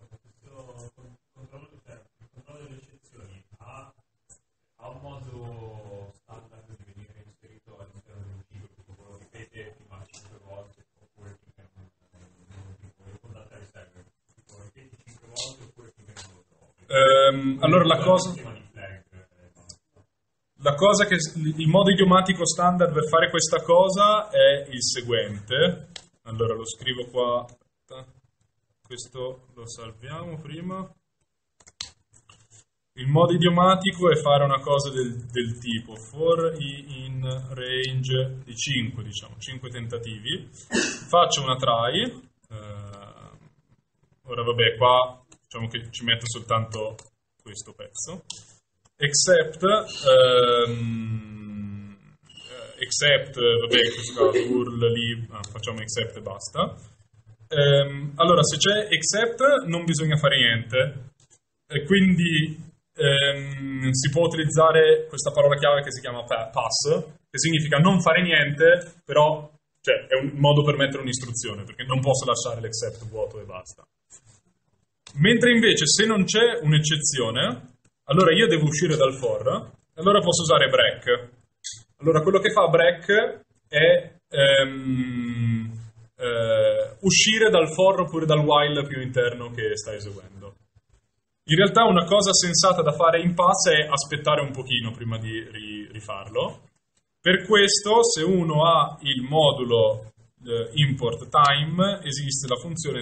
Ha un modo standard di venire inserito all'interno di un ciclo, tipo lo ripete fino a cinque volte, oppure finché non lo contatta il server, lo ripeti cinque volte oppure finché non lo trovi. Um, allora la cosa, la cosa che il modo idiomatico standard per fare questa cosa è il seguente. Allora lo scrivo qua, questo lo salviamo prima. Il modo idiomatico è fare una cosa del, del tipo for i in range di cinque, diciamo, cinque tentativi. Faccio una try. Eh, ora vabbè, qua diciamo che ci metto soltanto questo pezzo. Except, ehm, except, vabbè, in questo caso url lib, ah, facciamo except e basta. Ehm, allora, se c'è except non bisogna fare niente, e quindi ehm, si può utilizzare questa parola chiave che si chiama pa- pass, che significa non fare niente, però cioè, è un modo per mettere un'istruzione, perché non posso lasciare l'except vuoto e basta. Mentre invece se non c'è un'eccezione, allora io devo uscire dal for, e allora posso usare break. Allora quello che fa break è ehm, eh, uscire dal for oppure dal while più interno che sta eseguendo. In realtà una cosa sensata da fare in pass è aspettare un pochino prima di ri- rifarlo. Per questo, se uno ha il modulo eh, import time, esiste la funzione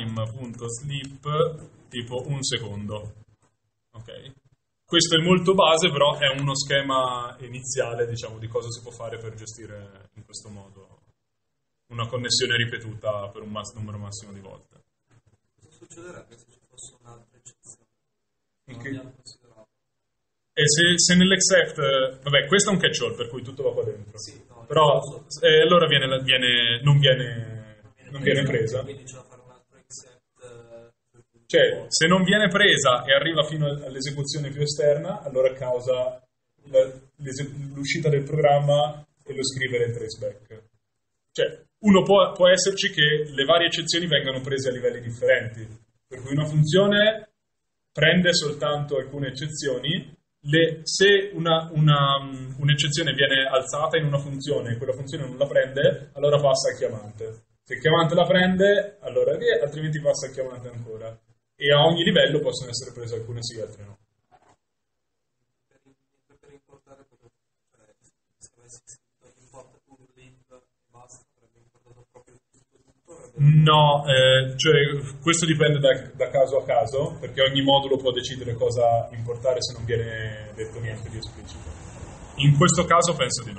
time.sleep tipo un secondo. Ok? Questo è molto base, però è uno schema iniziale, diciamo, di cosa si può fare per gestire in questo modo una connessione ripetuta per un mass- numero massimo di volte. Cosa succederebbe se ci fosse un'altra eccezione? In Non che- abbiamo considerato. E se, se nell'except, eh, vabbè, questo è un catch-all, per cui tutto va qua dentro. Sì, no, Però lo so. eh, allora viene, la- viene- non, viene, non viene presa. Quindi c'è da fare un altro except. eh, Cioè, se non viene presa e arriva fino all'esecuzione più esterna, allora causa la- l'ese- l'uscita del programma e lo scrivere in traceback. Cioè, uno può, può esserci che le varie eccezioni vengano prese a livelli differenti, per cui una funzione prende soltanto alcune eccezioni. Le, se una, una, um, un'eccezione viene alzata in una funzione e quella funzione non la prende, allora passa al chiamante. Se il chiamante la prende, allora che, altrimenti passa al chiamante ancora. E a ogni livello possono essere prese alcune sì, altre no. Per, per importare quello, cioè, se avessi scritto import urlib e basta, avrebbe importato proprio tutto, tutto avrebbe... No, eh, cioè, questo dipende da, da caso a caso, perché ogni modulo può decidere cosa importare se non viene detto niente di esplicito. In questo caso penso di no.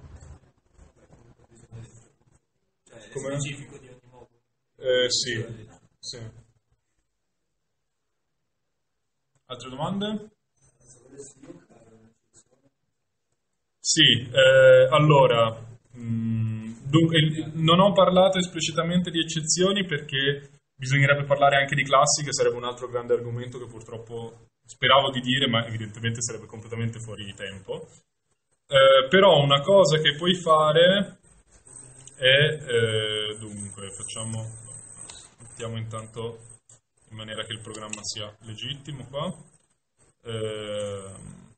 Cioè, è Come? specifico di ogni modulo. Eh, sì, sì. Altre domande? Sì, eh, allora, mh, dunque, il- non ho parlato esplicitamente di eccezioni perché bisognerebbe parlare anche di classi, che sarebbe un altro grande argomento che purtroppo speravo di dire, ma evidentemente sarebbe completamente fuori di tempo. Eh, però una cosa che puoi fare è, eh, dunque, facciamo, mettiamo intanto in maniera che il programma sia legittimo qua. Eh,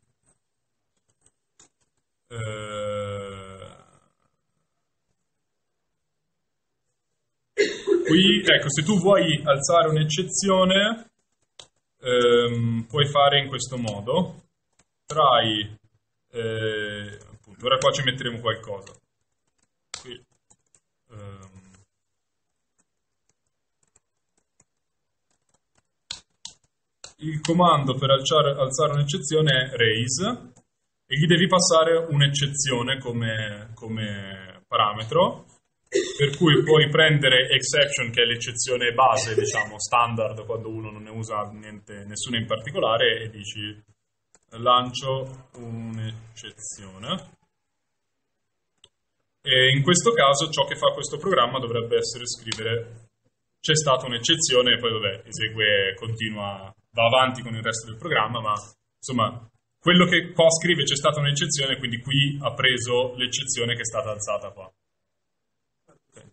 eh, qui, ecco, se tu vuoi alzare un'eccezione, ehm, puoi fare in questo modo. Try, eh, appunto, ora qua ci metteremo qualcosa. Qui, ehm, il comando per alzare, alzare un'eccezione è raise e gli devi passare un'eccezione come, come parametro, per cui puoi prendere exception, che è l'eccezione base, diciamo, standard, quando uno non ne usa niente, nessuna in particolare, e dici lancio un'eccezione. E in questo caso ciò che fa questo programma dovrebbe essere scrivere c'è stata un'eccezione e poi vabbè, esegue, continua, va avanti con il resto del programma, ma insomma quello che qua scrive c'è stata un'eccezione, quindi qui ha preso l'eccezione che è stata alzata qua. Okay.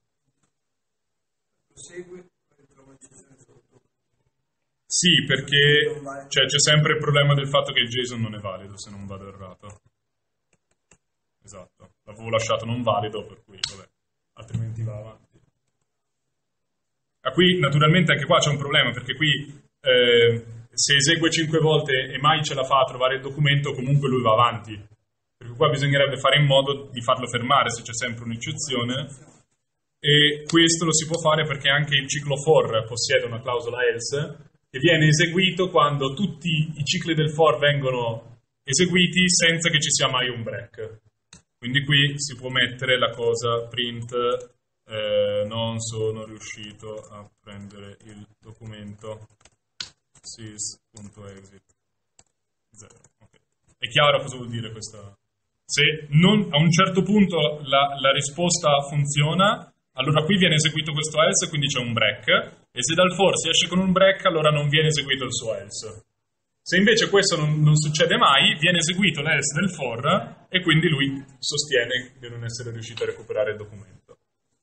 Prosegue, poi trovo l'eccezione sotto. Sì, perché cioè, c'è sempre il problema del fatto che il JSON non è valido, se non vado errato. Esatto, l'avevo lasciato non valido, per cui vabbè, altrimenti va avanti. Ah, qui naturalmente anche qua c'è un problema, perché qui eh, se esegue cinque volte e mai ce la fa a trovare il documento, comunque lui va avanti. Perché qua bisognerebbe fare in modo di farlo fermare se c'è sempre un'eccezione, e questo lo si può fare perché anche il ciclo for possiede una clausola else che viene eseguito quando tutti i cicli del for vengono eseguiti senza che ci sia mai un break. Quindi qui si può mettere la cosa print eh, non sono riuscito a prendere il documento sys.exit zero. Okay. È chiaro cosa vuol dire questa? Se non, a un certo punto la, la risposta funziona, allora qui viene eseguito questo else, quindi c'è un break, e se dal for si esce con un break, allora non viene eseguito il suo else. Se invece questo non, non succede mai, viene eseguito l'else del for, e quindi lui sostiene di non essere riuscito a recuperare il documento.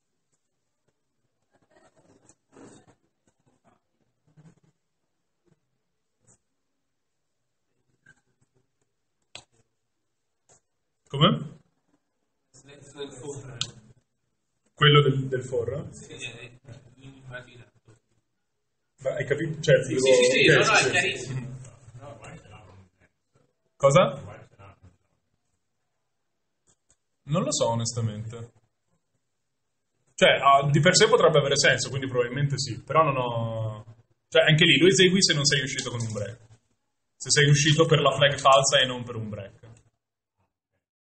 Come? Quello del, del for? Sì, è immaginato. Ma hai capito? Cioè, Sì, devo... sì, sì, ok, no, no, sì, è sì. chiarissimo. Cosa? Non lo so, onestamente. Cioè, ah, di per sé potrebbe avere senso, quindi probabilmente sì, però non ho... Cioè, anche lì lo esegui se non sei uscito con un break. Se sei uscito per la flag falsa e non per un break.